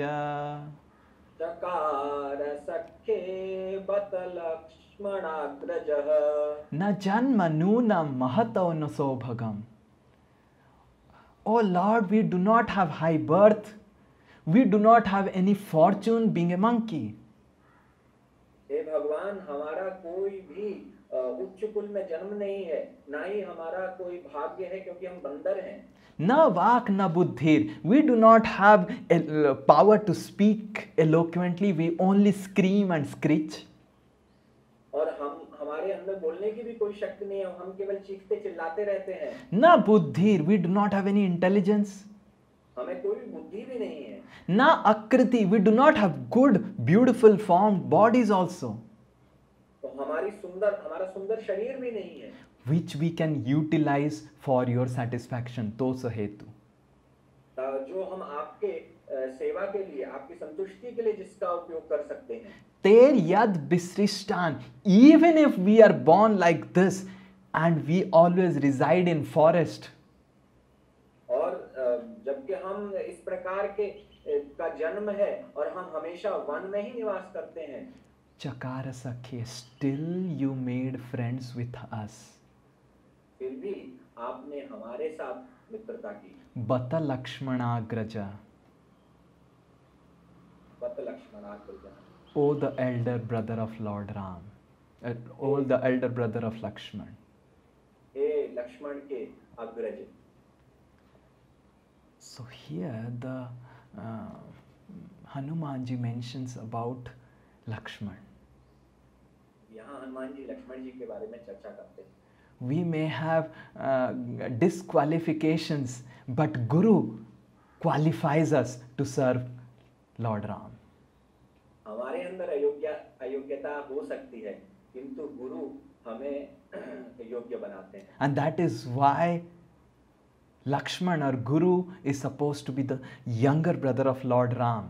चकार सख्ये बत लक्ष्मणाग्रजः. न जन्म नूनम महतो न सौभगम. Oh Lord, we do not have high birth. We do not have any fortune being a monkey. हे भगवान, हमारा कोई भी अ, उच्च कुल में जन्म नहीं है, ना ही हमारा कोई भाग्य है, क्योंकि हम बंदर हैं। Na vak na buddhir. We do not have a power to speak eloquently. We only scream and screech. और हम हमारे अंदर बोलने की भी कोई शक्ति नहीं है, हम केवल चीखते चिल्लाते रहते हैं। Na buddhir. We do not have any intelligence. हमें कोई भी बुद्धि भी नहीं है। Na akriti. We do not have good, beautiful formed bodies also, तो हमारी सुंदर हमारा सुंदर शरीर भी नहीं है, which we can utilize for your satisfaction. To sahetu. अ, जो हम आपके अ, सेवा के लिए, आपकी संतुष्टि के लिए जिसका उपयोग कर सकते हैं। Ter yad bisrishtan. Even if we are born like this and we always reside in forest, और अ, जबकि हम इस प्रकार के अ, का जन्म है और हम हमेशा वन में ही निवास करते हैं, chakara sakhe, still you made friends with us. फिर भी आपने हमारे साथ मित्रता की। Bata Lakshmanagraja. पत लक्ष्मणाग्रजा, O the elder brother of Lord Ram. Uh, O the elder brother of Lakshman. हे लक्ष्मण के अग्रज। So here the uh, Hanumanji mentions about Lakshman. यहाँ हनुमान जी लक्ष्मण जी के बारे में चर्चा करते हैं। We may have uh, disqualifications, but Guru qualifies us to serve Lord Ram. हमारे अंदर अयोग्य अयोग्यता हो सकती है, किंतु गुरु हमें योग्य बनाते हैं। And that is why Lakshman or Guru is supposed to be the younger brother of Lord Ram.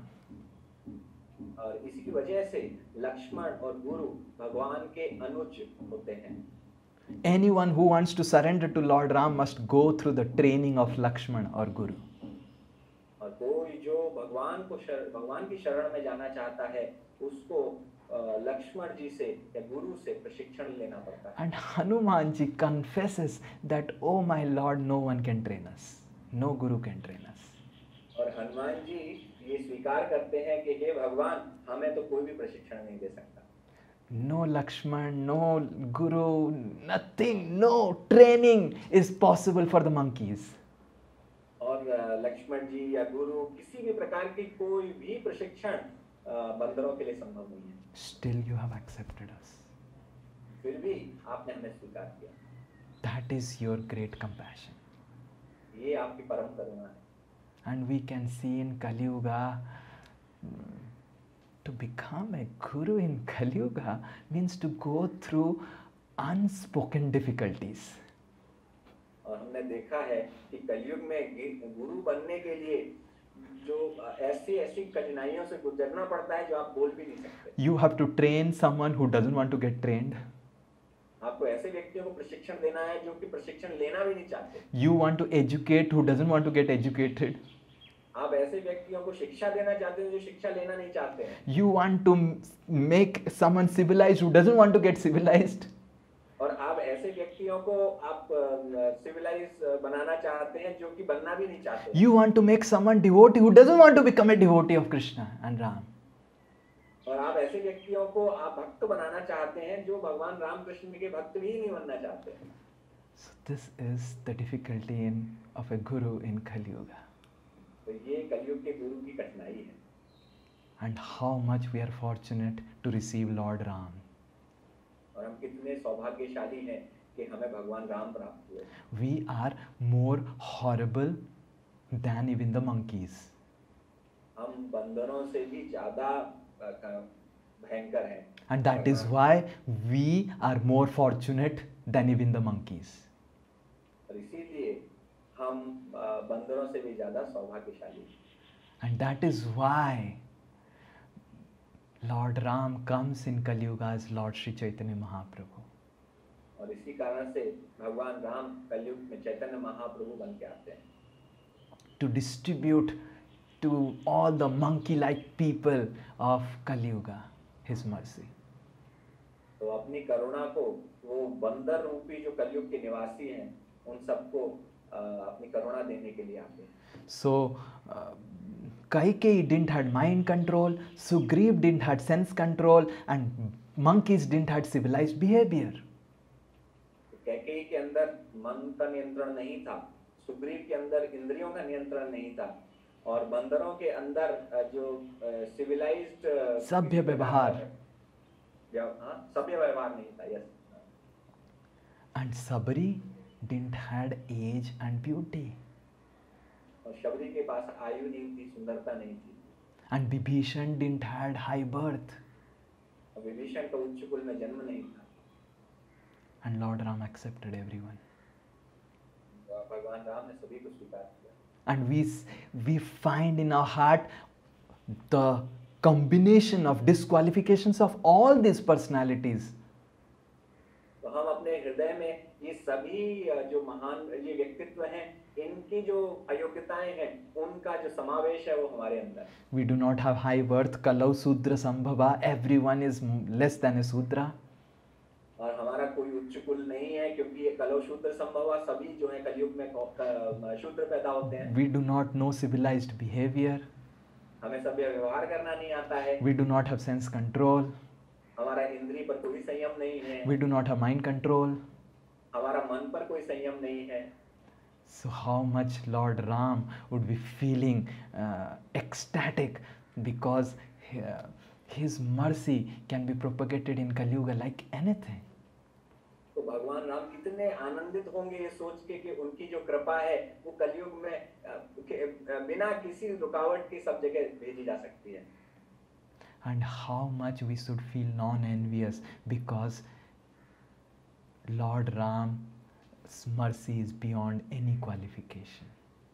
और इसी की वजह से लक्ष्मण और गुरु भगवान के अनुज होते हैं। Anyone who wants to surrender to Lord Ram must go through the training of Lakshman or Guru. और कोई जो भगवान को शर, भगवान की शरण में जाना चाहता है, उसको अ, लक्ष्मण जी से या गुरु से प्रशिक्षण लेना पड़ता है। And Hanumanji confesses that, oh my Lord, no one can train us. No Guru can train us. और हनुमान जी ये स्वीकार करते हैं कि हे भगवान, हमें तो कोई भी प्रशिक्षण नहीं दे सकता। No Lakshman, no Guru, nothing, no training is possible for the monkeys. और अ, लक्ष्मण जी या गुरु किसी भी प्रकार की कोई भी प्रशिक्षण अ, बंदरों के लिए संभव नहीं है। Still you have accepted us. फिर भी आपने हमें स्वीकार किया। That is your great compassion. ये आपकी परम करुणा है। And we can see in Kali Yuga, mm, to become a guru in Kali Yuga means to go through unspoken difficulties. और हमने देखा है कि कलयुग में गे- गुरु बनने के लिए जो ऐसी ऐसी कठिनाइयों से गुजरना पड़ता है जो आप बोल भी नहीं सकते। You have to train someone who doesn't want to get trained. आपको ऐसे व्यक्तियों को प्रशिक्षण देना है जो कि प्रशिक्षण लेना भी नहीं चाहते। You want to educate who doesn't want to get educated. आप ऐसे व्यक्तियों को शिक्षा देना चाहते हैं जो शिक्षा लेना नहीं चाहते हैं। You want to m- make someone civilized who doesn't want to get civilized. और आप ऐसे व्यक्तियों को आप सिविलाइज बनाना चाहते हैं जो कि बनना भी नहीं चाहते। You want to make someone devotee who doesn't want to become a devotee of Krishna and Ram. और आप ऐसे व्यक्तियों को आप भक्त बनाना चाहते हैं जो भगवान राम कृष्ण के भक्त भी नहीं बनना चाहते हैं। So this is the difficulty in, of a guru in Kali Yuga. तो ये कलयुग के गुरु की कठिनाई है। And how much we are fortunate to receive Lord Ram. और हम कितने सौभाग्यशाली हैं कि हमें भगवान राम प्राप्त हुए। We are more horrible than even the monkeys. हम बंदरों से भी ज्यादा अ, भयंकर हैं। And that is why we are more fortunate than even the monkeys. और इसीलिए हम अ, बंदरों से भी ज्यादा सौभाग्यशाली हैं। And that is why Lord Ram comes in Kali Yuga as Lord Sri Chaitanya Mahaprabhu. और इसी कारण से भगवान राम कलयुग में चैतन्य महाप्रभु बन के आते हैं To distribute to all the monkey-like people of Kali Yuga His mercy. तो अपनी करुणा को वो बंदर रूपी जो कलयुग के निवासी हैं उन सबको अ, अपनी करुणा देने के लिए आते हैं। So uh, Kaikeyi didn't had mind control, Sugriv didn't had sense control, and monkeys didn't had civilized behavior. Kaikeyi के अंदर मन का नियंत्रण नहीं था, सुग्रीव के अंदर इंद्रियों का नियंत्रण नहीं था, और बंदरों के अंदर अ, जो सिविलाइज्ड सभ्य व्यवहार, सभ्य व्यवहार नहीं था। Yes. and Sabri didn't had age and beauty, और शबरी के पास आयु नहीं थी, सुंदरता नहीं थी, and Bibhishan didn't had high birth, और विभीषण का उच्च कुल में जन्म नहीं था, and Lord Ram accepted everyone. भगवान राम ने सभी को स्वीकार किया। And we we find in our heart the combination of disqualifications of all these personalities. तो हम अपने हृदय में ये सभी जो महान ये व्यक्तित्व हैं, इनकी जो अयोग्यताएं हैं, उनका जो समावेश है वो हमारे अंदर। We do not have high birth, kalau Sudra Sambhava, everyone is less than a Sudra. और हमारा कोई उच्च कुल नहीं है, क्योंकि ये कलौ शूद्र संभव, सभी जो है कलयुग में शूद्र पैदा होते हैं। We do not know civilized behavior. हमें सभ्य व्यवहार करना नहीं आता है। We do not have sense control. हमारा इंद्रिय पर कोई संयम नहीं है। We do not have mind control. हमारा मन पर कोई संयम नहीं है। So how much Lord Ram would be feeling uh, ecstatic because uh, his mercy can be propagated in Kali Yuga like anything. तो भगवान राम कितने आनंदित होंगे ये सोच के कि उनकी जो कृपा है वो कलयुग में बिना किसी रुकावट के सब जगह भेजी जा सकती है। And how much we should feel non-envious because Lord Ram's mercy is beyond any qualification.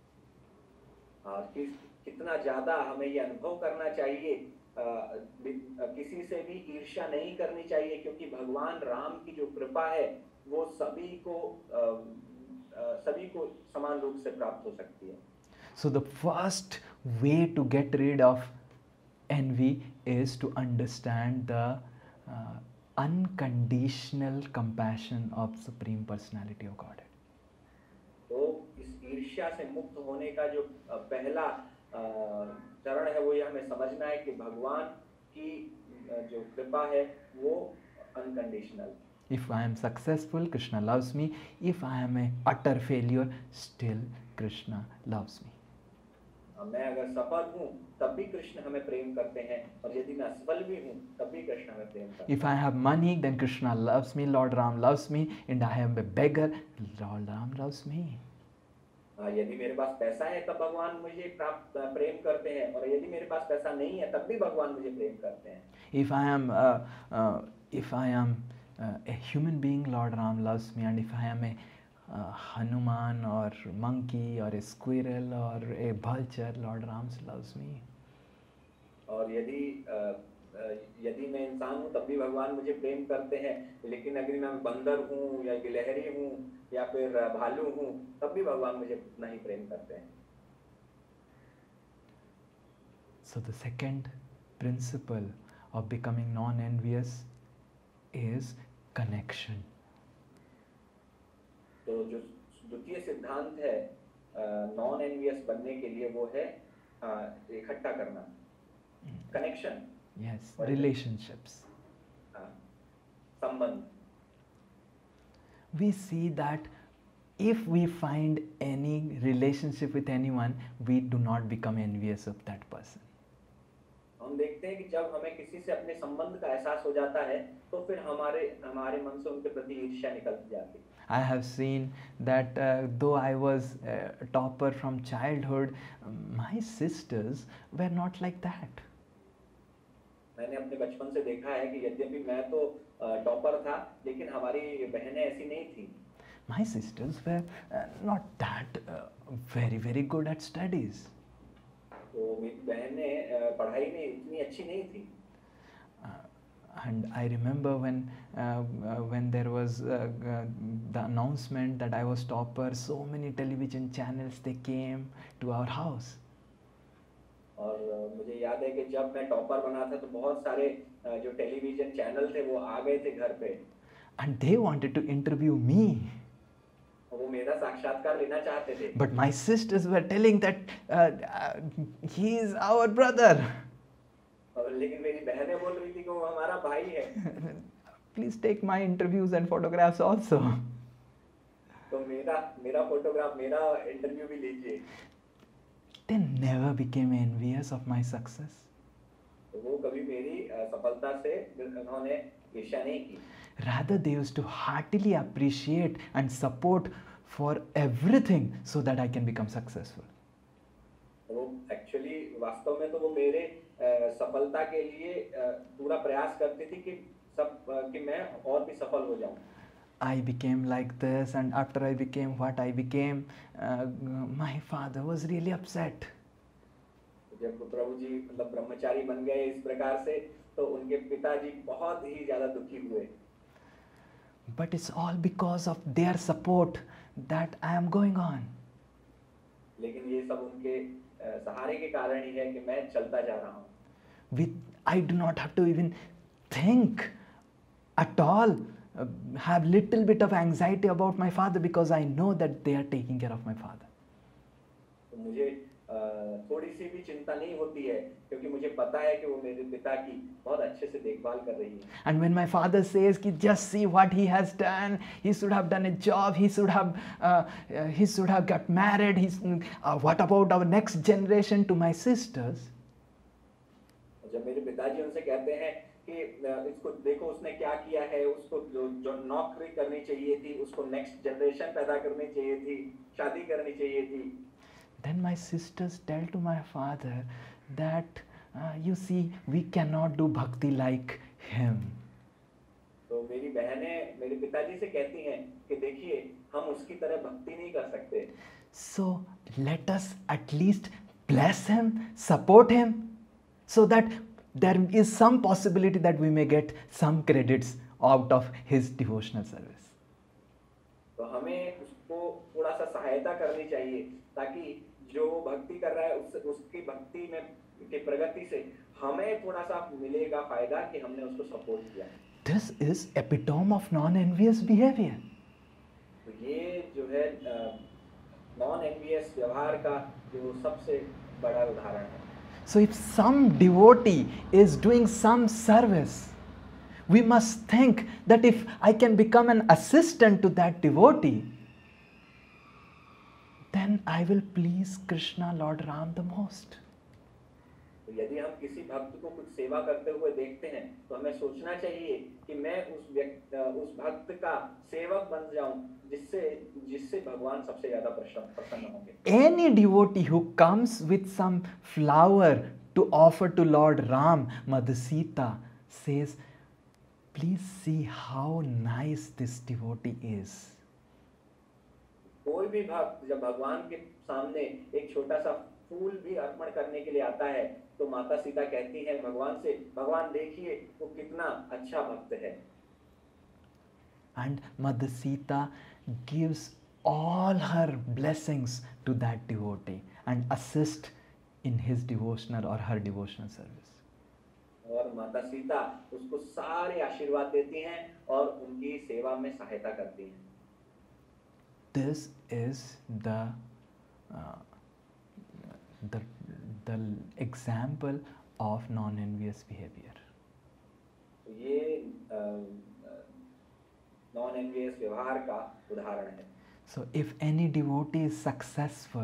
और किस कितना ज्यादा हमें ये अनुभव करना चाहिए, आ, किसी से भी ईर्ष्या नहीं करनी चाहिए, क्योंकि भगवान राम की जो कृपा है वो सभी को आ, आ, सभी को समान रूप से प्राप्त हो सकती है। So the first way to get rid of envy is to understand the uh, unconditional compassion of Supreme Personality of Godhead. तो इस ईर्ष्या से मुक्त होने का जो पहला चरण है वो ये हमें समझना है कि भगवान की जो कृपा है वो unconditional. If I am successful, Krishna loves me. If I am a utter failure, still Krishna loves me. मैं अगर सफल हूँ तब भी कृष्ण हमें प्रेम करते हैं, और यदि मैं असफल भी हूँ तब भी कृष्ण हमें प्रेम करते हैं। If I have money, then Krishna loves me, Lord Ram loves me, and I am a beggar, Lord Ram loves me. यदि मेरे पास पैसा है तब भगवान मुझे प्राप्त प्रेम करते हैं, और यदि मेरे पास पैसा नहीं है तब भी भगवान मुझे प्रेम करते हैं। If I am uh, uh, if I am uh, a human being, Lord Ram loves me, and if I am a uh, Hanuman or monkey or a squirrel or a vulture, Lord Ram loves me. और यदि यदि मैं इंसान हूँ तब भी भगवान मुझे प्रेम करते हैं, लेकिन अगर मैं बंदर हूँ या गिलहरी हूँ या फिर भालू हूँ तब भी भगवान मुझे उतना ही प्रेम करते हैं। So the second principle of becoming non-envious is connection. तो जो द्वितीय सिद्धांत है नॉन एनवियस बनने के लिए वो है इकट्ठा करना, कनेक्शन। Yes, relationships. संबंध। We see that if we find any relationship with anyone, we do not become envious of that person. हम देखते हैं कि जब हमें किसी से अपने संबंध का एहसास हो जाता है तो फिर हमारे हमारे मन से उनके प्रति ईर्ष्या निकल जाती है। I have seen that uh, though I was a topper from childhood, my sisters were not like that. मैंने अपने बचपन से देखा है कि यद्यपि मैं तो टॉपर था, लेकिन हमारी बहनें ऐसी नहीं थी। My sisters were uh, not that uh, very very good at studies. तो मेरी बहनें पढ़ाई में इतनी अच्छी नहीं थी। And I remember when uh, uh, when there was uh, uh, the announcement that I was topper, so many television channels they came to our house. और मुझे याद है कि जब मैं टॉपर बना था तो बहुत सारे जो टेलीविजन चैनल थे वो आ गए थे घर पे। And they wanted to interview me. वो मेरा साक्षात्कार लेना चाहते थे। But my sisters were telling that uh, uh, he is our brother. और लेकिन मेरी बहनें बोल रही थी कि वो हमारा भाई है। Please take my interviews and photographs also. तो मेरा मेरा फोटोग्राफ, मेरा इंटरव्यू भी लीजिए। They never became envious of my success. तो वो कभी मेरी अ, सफलता से उन्होंने ईर्ष्या नहीं की। Rather, they used to heartily appreciate and support for everything so that I can become successful. वो एक्चुअली वास्तव में तो वो मेरे अ, सफलता के लिए अ, पूरा प्रयास करती थी कि सब अ, कि मैं और भी सफल हो जाऊं। I became like this, and after I became what I became, uh, my father was really upset. जब प्रभु जी मतलब ब्रह्मचारी बन गए इस प्रकार से, तो उनके पिताजी बहुत ही ज्यादा दुखी हुए। But it's all because of their support that I am going on. लेकिन ये सब उनके अ, सहारे के कारण ही है कि मैं चलता जा रहा हूँ। With I do not have to even think at all, uh, have little bit of anxiety about my father because I know that they are taking care of my father. तो मुझे अ, थोड़ी सी भी चिंता नहीं होती है, क्योंकि मुझे पता है कि वो मेरे पिता की बहुत अच्छे से देखभाल कर रही है। And when my father says कि just see what he has done, he should have done a job, he should have uh, uh, he should have got married, he's, uh, what about our next generation, to my sisters, जब मेरे पिताजी उनसे कहते हैं कि अ, इसको देखो उसने क्या किया है, उसको जो जो नौकरी करनी चाहिए थी, उसको नेक्स्ट जनरेशन पैदा करनी चाहिए थी, शादी करनी चाहिए थी, then my sisters tell to my father that uh, you see, we cannot do bhakti like him. तो मेरी बहनें मेरे पिताजी से कहती हैं कि देखिए हम उसकी तरह भक्ति नहीं कर सकते, So let us at least bless him, support him, so that there is some possibility that we may get some credits out of his devotional service. तो हमें उसको थोड़ा सा सहायता करनी चाहिए, ताकि जो भक्ति कर रहा है उस, उसकी भक्ति में की प्रगति से हमें थोड़ा सा मिलेगा फायदा कि हमने उसको सपोर्ट किया। This is epitome of non-envious behavior. तो ये जो है नॉन एनवियस व्यवहार का जो सबसे बड़ा उदाहरण है। So if some devotee is doing some service, we must think that if I can become an assistant to that devotee, then I will please Krishna, Lord Ram, the most. तो यदि हम किसी भक्त को कुछ सेवा करते हुए देखते हैं, तो हमें सोचना चाहिए कि मैं उस व्यक्ति उस भक्त का सेवक बन जाऊं, जिससे जिससे भगवान सबसे ज्यादा प्रसन्न होंगे। Any devotee who comes with some flower to offer to Lord Ram, Madhusita says, please see how nice this devotee is. कोई भी भक्त जब भगवान के सामने एक छोटा सा फूल भी अर्पण करने के लिए आता है, तो माता सीता कहती है भगवान से, भगवान देखिए वो कितना अच्छा भक्त है। And Madhusita gives all her blessings to that devotee and assist in his devotional or her devotional service. और माता सीता उसको सारे आशीर्वाद देती हैं और उनकी सेवा में सहायता करती हैं। This is the uh, the the example of non-envious behavior. तो ये नॉन एनवियस व्यवहार का उदाहरण है। So if any devotee is successful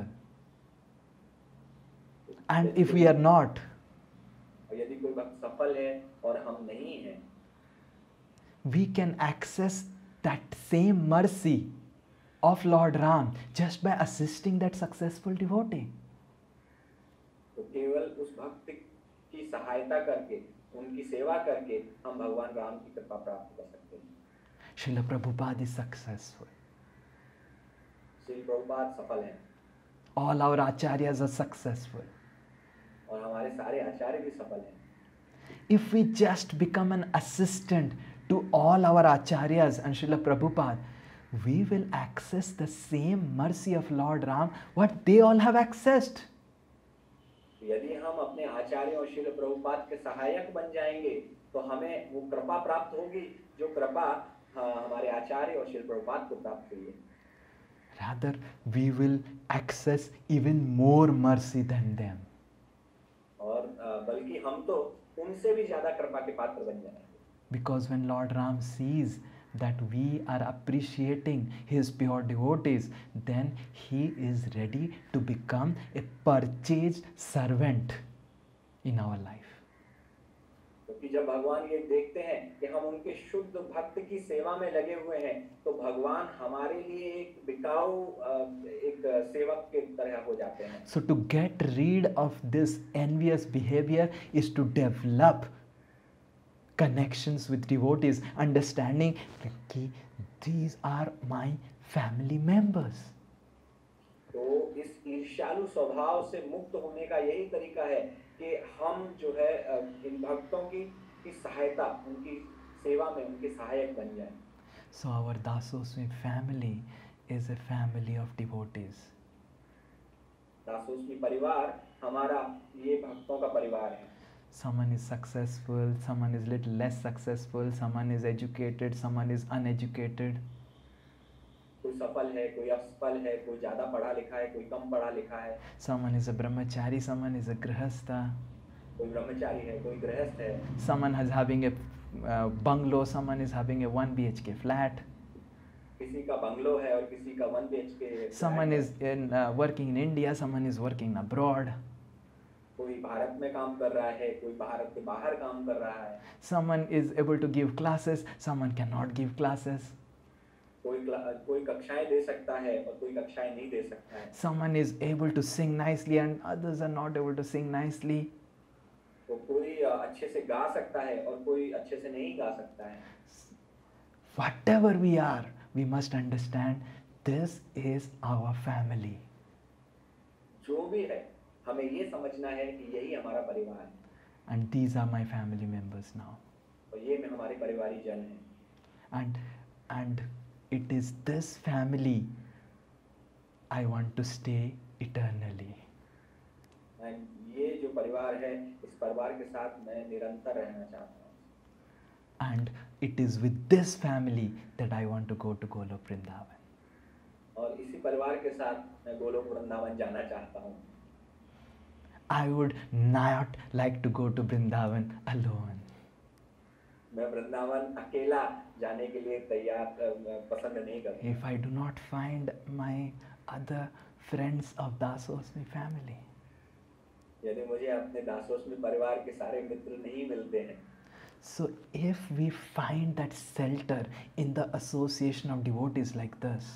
and if we are not, और यदि कोई भक्त सफल है और हम नहीं हैं, we can access that same mercy of Lord Ram just by assisting that successful devotee. तो केवल उस भक्त की सहायता करके, उनकी सेवा करके हम भगवान राम की कृपा प्राप्त कर सकते हैं। Srila Prabhupada is successful. Shri Prabhupada सफल हैं All our acharyas are successful. और हमारे सारे आचार्य भी सफल हैं। If we just become an assistant to all our acharyas and Srila Prabhupada, we will access the same mercy of Lord Ram what they all have accessed. यदि हम अपने आचार्य और श्रील प्रभुपाद के सहायक बन जाएंगे, तो हमें वो कृपा प्राप्त होगी जो कृपा हमारे आचार्य और श्रील प्रभुपाद को प्राप्त हुई है। Rather, we will access even more mercy than them. और बल्कि हम तो उनसे भी ज्यादा कृपा के पात्र बन जाएंगे। Because when Lord Ram sees that we are appreciating his pure devotees, then he is ready to become a purchased servant in our life. क्योंकि जब भगवान ये देखते हैं कि हम उनके शुद्ध भक्त की सेवा में लगे हुए हैं, तो भगवान हमारे लिए एक बिकाऊ एक सेवक के तरह हो जाते हैं. So to get rid of this envious behavior is to develop connections with devotees, understanding that these are my family members. तो इस ईर्ष्यालु स्वभाव से मुक्त होने का यही तरीका है कि हम जो है इन भक्तों की की सहायता, उनकी सेवा में उनके सहायक बन जाएं. So our Dasosmi family is a family of devotees. दासोस्मी परिवार हमारा ये भक्तों का परिवार है. Someone is successful, someone is little less successful, someone is educated, someone is uneducated. कोई सफल है, कोई असफल है, कोई ज्यादा पढ़ा लिखा है, कोई कम पढ़ा लिखा है. Someone is a brahmachari, someone is a grihastha. कोई ब्रह्मचारी है, कोई गृहस्थ है. Someone is having a uh, bungalow, someone is having a one B H K flat. किसी का बंगलो है और किसी का one B H K. Someone is in uh, working in India, someone is working abroad. कोई भारत में काम कर रहा है, कोई भारत के बाहर काम कर रहा है. Someone is able to give classes, someone cannot give classes. कोई कोई कक्षाएं दे सकता है और कोई कक्षाएं नहीं दे सकता है. Someone is able to sing nicely and others are not able to sing nicely. तो कोई अच्छे से गा सकता है और कोई अच्छे से नहीं गा सकता है. Whatever we are, we must understand this is our family. जो भी है, हमें ये समझना है कि यही हमारा परिवार है. And these are my family members now. और ये में हमारे परिवारी जन हैं. And and it is this family I want to stay eternally. And ये जो परिवार है, इस परिवार के साथ मैं निरंतर रहना चाहता हूँ. And it is with this family that I want to go to Golok Vrindavan. और इसी परिवार के साथ मैं गोलोक वृंदावन जाना चाहता हूँ. I would not like to go to Vrindavan alone. मैं वृंदावन अकेला जाने के लिए तैयार पसंद नहीं करता. If I do not find my other friends of Dasosmi family. यदि मुझे अपने दासोस्मी परिवार के सारे मित्र नहीं मिलते हैं. So if we find that shelter in the association of devotees like this.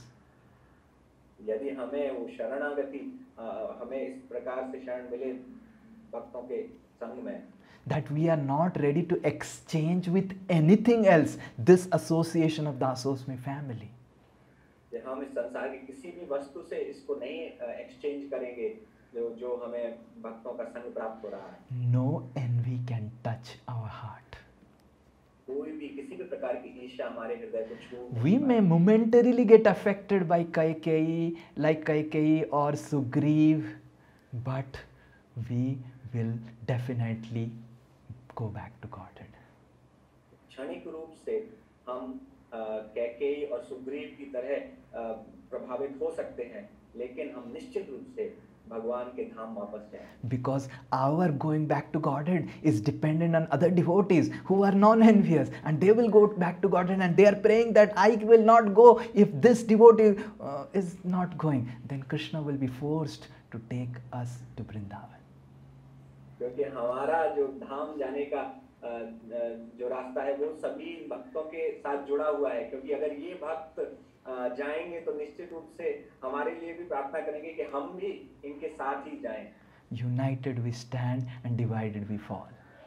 यदि हमें वो शरणागति हमें इस प्रकार से शरण मिले भक्तों के संग में. That we are not ready to exchange with anything else this association of Dasosmi family. कि हम इस संसार की किसी भी वस्तु से इसको नहीं एक्सचेंज करेंगे जो जो हमें भक्तों का संग प्राप्त हो रहा है. No envy can touch our heart. कोई भी किसी भी प्रकार की ईर्ष्या हमारे हृदय को छू. We may momentarily get affected by Kaikeyi, like Kaikeyi or Sugriv, but we will definitely go back to Godhead. क्षणिक रूप से हम कैकेयी और सुग्रीव की तरह प्रभावित हो सकते हैं, लेकिन हम निश्चित रूप से भगवान के धाम वापस जाएं. Because our going back to Godhead is dependent on other devotees who are non-envious, and they will go back to Godhead and they are praying that I will not go if this devotee uh, is not going. Then Krishna will be forced to take us to Vrindavan. क्योंकि हमारा जो धाम जाने का जो रास्ता है वो सभी भक्तों के साथ जुड़ा हुआ है, क्योंकि अगर ये भक्त जाएंगे तो निश्चित रूप से हमारे लिए भी प्रार्थना करेंगे कि हम भी इनके साथ ही जाएं. United we stand and divided we fall.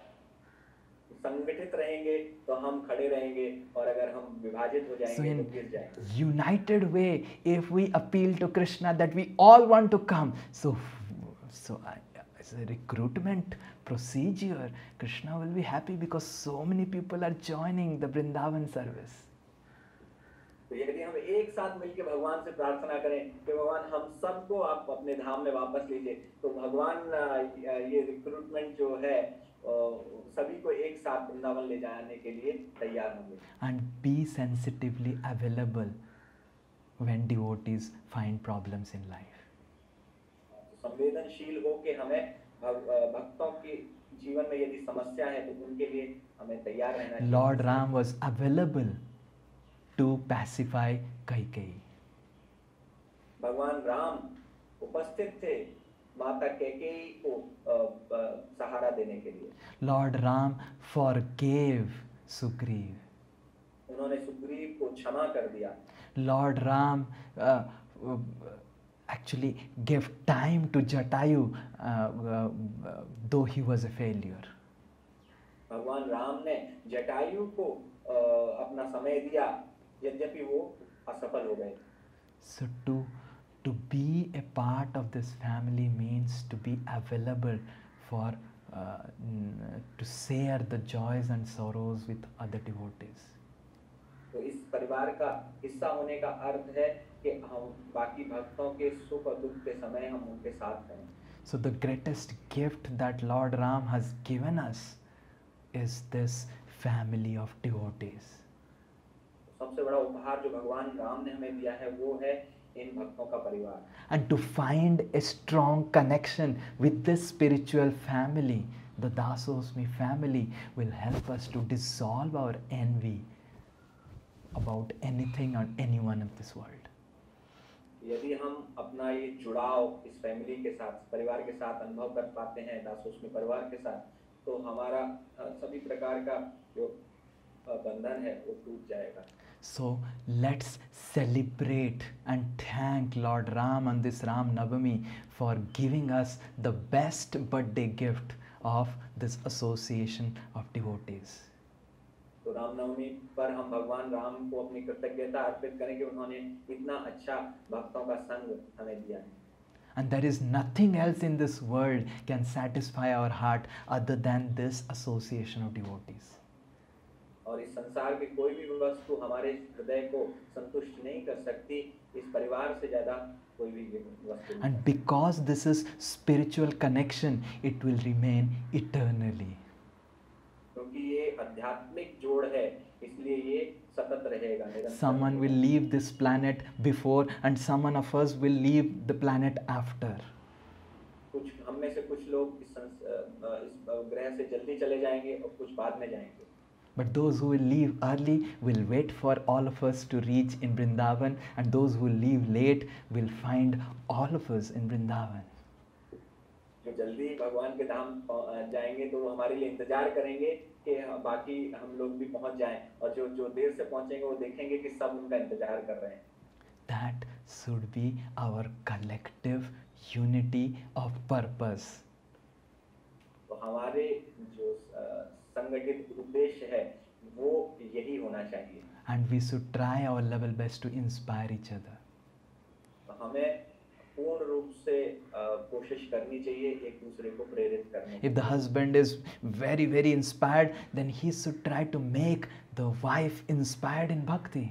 संगठित रहेंगे तो हम खड़े रहेंगे और अगर हम विभाजित हो जाएंगे so तो गिर जाएंगे. United way, if we appeal to Krishna that we all want to come, so so as a recruitment procedure, Krishna will be happy because so many people are joining the Vrindavan service. तो यदि हम एक साथ मिलकर भगवान से प्रार्थना करें कि भगवान हम सबको आप अपने धाम में वापस लीजिए, तो भगवान ये रिक्रूटमेंट जो है सभी को एक साथ वृंदावन ले जाने के लिए तैयार होंगे. And be sensitively available when devotees find problems in life. संवेदनशील हो के हमें भक्तों के जीवन में यदि समस्या है तो उनके लिए हमें तैयार रहना चाहिए. Lord Ram was available to pacify Kaikeyi. भगवान राम उपस्थित थे माता कैकेयी को अ, अ, सहारा देने के लिए। Lord Ram forgave Sugriv. उन्होंने सुग्रीव को क्षमा कर दिया। Lord Ram uh, uh, actually gave time to Jatayu, uh, uh, uh, though he was a failure. भगवान राम ने जटायु को अ, अपना समय दिया यद्यपि वो असफल हो गए। So to to be a part of this family means to be available for uh, n- to share the joys and sorrows with other devotees. तो इस परिवार का हिस्सा होने का अर्थ है कि हम बाकी भक्तों के सुख और दुख के समय हम उनके साथ हैं। So the greatest gift that Lord Ram has given us is this family of devotees. सबसे बड़ा उपहार जो भगवान राम ने हमें दिया है वो है इन भक्तों का परिवार। And to find a strong connection with this spiritual family, the Dasosmi family, will help us to dissolve our envy about anything or anyone of this world. यदि हम अपना ये जुड़ाव इस फैमिली के साथ परिवार के साथ अनुभव कर पाते हैं दासोस्मी परिवार के साथ, तो हमारा अ, सभी प्रकार का जो अ, बंधन है वो टूट जाएगा। So let's celebrate and thank Lord Ram on this Ram Navami for giving us the best birthday gift of this association of devotees. तो रामनवमी पर हम भगवान राम को अपनी कृतज्ञता अर्पित करें कि उन्होंने इतना अच्छा भक्तों का संग हमें दिया है। And there is nothing else in this world can satisfy our heart other than this association of devotees. और इस संसार की कोई भी वस्तु हमारे हृदय को संतुष्ट नहीं कर सकती इस परिवार से ज्यादा कोई भी वस्तु नहीं। And because this is spiritual connection, it will remain eternally. क्योंकि ये आध्यात्मिक जोड़ है इसलिए ये सतत रहेगा निरंतर। Someone will leave this planet before and someone of us will leave the planet after. कुछ हम में से कुछ लोग इस संस- अ, अ, इस ग्रह से जल्दी चले जाएंगे और कुछ बाद में जाएंगे। But those who will leave early will wait for all of us to reach in Vrindavan, and those who leave late will find all of us in Vrindavan. जो जल्दी भगवान के धाम पहुं- जाएंगे तो वो हमारे लिए इंतजार करेंगे कि हम- बाकी हम लोग भी पहुंच जाएं और जो जो देर से पहुंचेंगे वो देखेंगे कि सब उनका इंतजार कर रहे हैं। That should be our collective unity of purpose. तो हमारे जो अ, संगठित उद्देश्य है वो यही होना चाहिए। And we should try our level best to inspire each other. तो हमें पूर्ण रूप से अ, कोशिश करनी चाहिए एक दूसरे को प्रेरित करने की। If the husband is very, very inspired, then he should try to make the wife inspired in bhakti.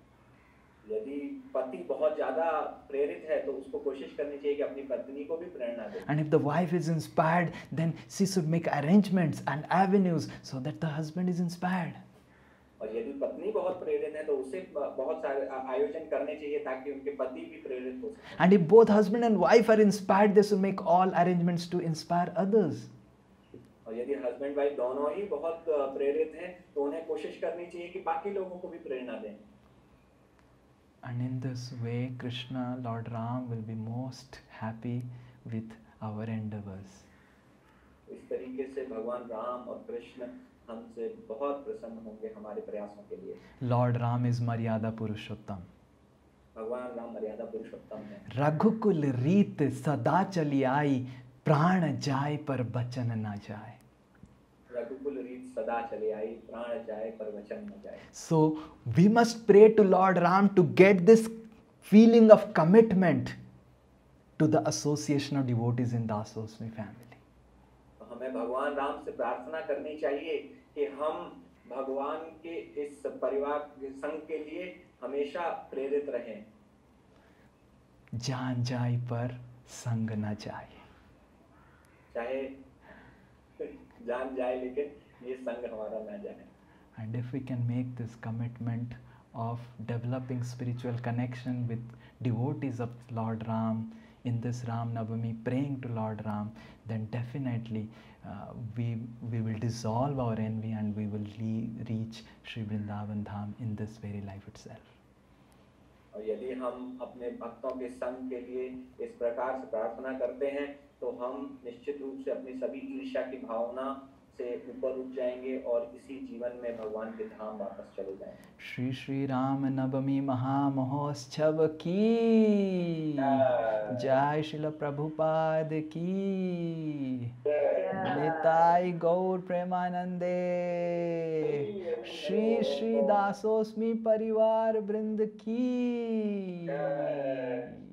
यदि पति बहुत ज्यादा प्रेरित है तो उसको कोशिश करनी चाहिए कि अपनी पत्नी को भी प्रेरणा दे। And if the wife is inspired, then she should make arrangements and avenues so that the husband is inspired. और यदि पत्नी बहुत प्रेरित है तो उसे ब- बहुत सारे आ- आयोजन करने चाहिए ताकि उनके पति भी प्रेरित हो सके। And if both husband and wife are inspired, they should make all arrangements to inspire others. और यदि हस्बैंड वाइफ दोनों ही बहुत अ, प्रेरित हैं तो उन्हें कोशिश करनी चाहिए कि बाकी लोगों को भी प्रेरणा दें। And in this way, Krishna, Lord Ram, will be most happy with our endeavors. इस तरीके से भगवान राम और कृष्ण हमसे बहुत प्रसन्न होंगे हमारे प्रयासों के लिए। Lord Ram is Maryada Purushottam. भगवान राम मर्यादा पुरुषोत्तम है। रघुकुल रीत सदा चली आई, प्राण जाए पर बचन न जाए. रघुकुल रीत सदा चले आई, प्राण जाए पर वचन न जाए। So we must pray to Lord Ram to get this feeling of commitment to the association of devotees in Dasosmi family. तो हमें भगवान राम से प्रार्थना करनी चाहिए कि हम भगवान के इस परिवार के संघ के लिए हमेशा प्रेरित रहें। जान जाए पर संग न जाए. चाहे जान जाए लेकिन ये संग हमारा ना जाए। And if we can make this commitment of developing spiritual connection with devotees of Lord Ram in this Ram Navami praying to Lord Ram, then definitely uh, we we will dissolve our envy and we will le- reach Sri Vrindavan Dham in this very life itself. और यदि हम अपने भक्तों के संग के लिए इस प्रकार से प्रार्थना करते हैं तो हम निश्चित रूप से अपनी सभी ईर्ष्या की भावना से ऊपर उठ जाएंगे और इसी जीवन में भगवान के धाम वापस चले जाएंगे। श्री श्री राम नवमी महामहोत्सव की जय, श्रील प्रभुपाद की, निताई गौर प्रेमानंदे, श्री श्री दासोस्मी परिवार वृंद की।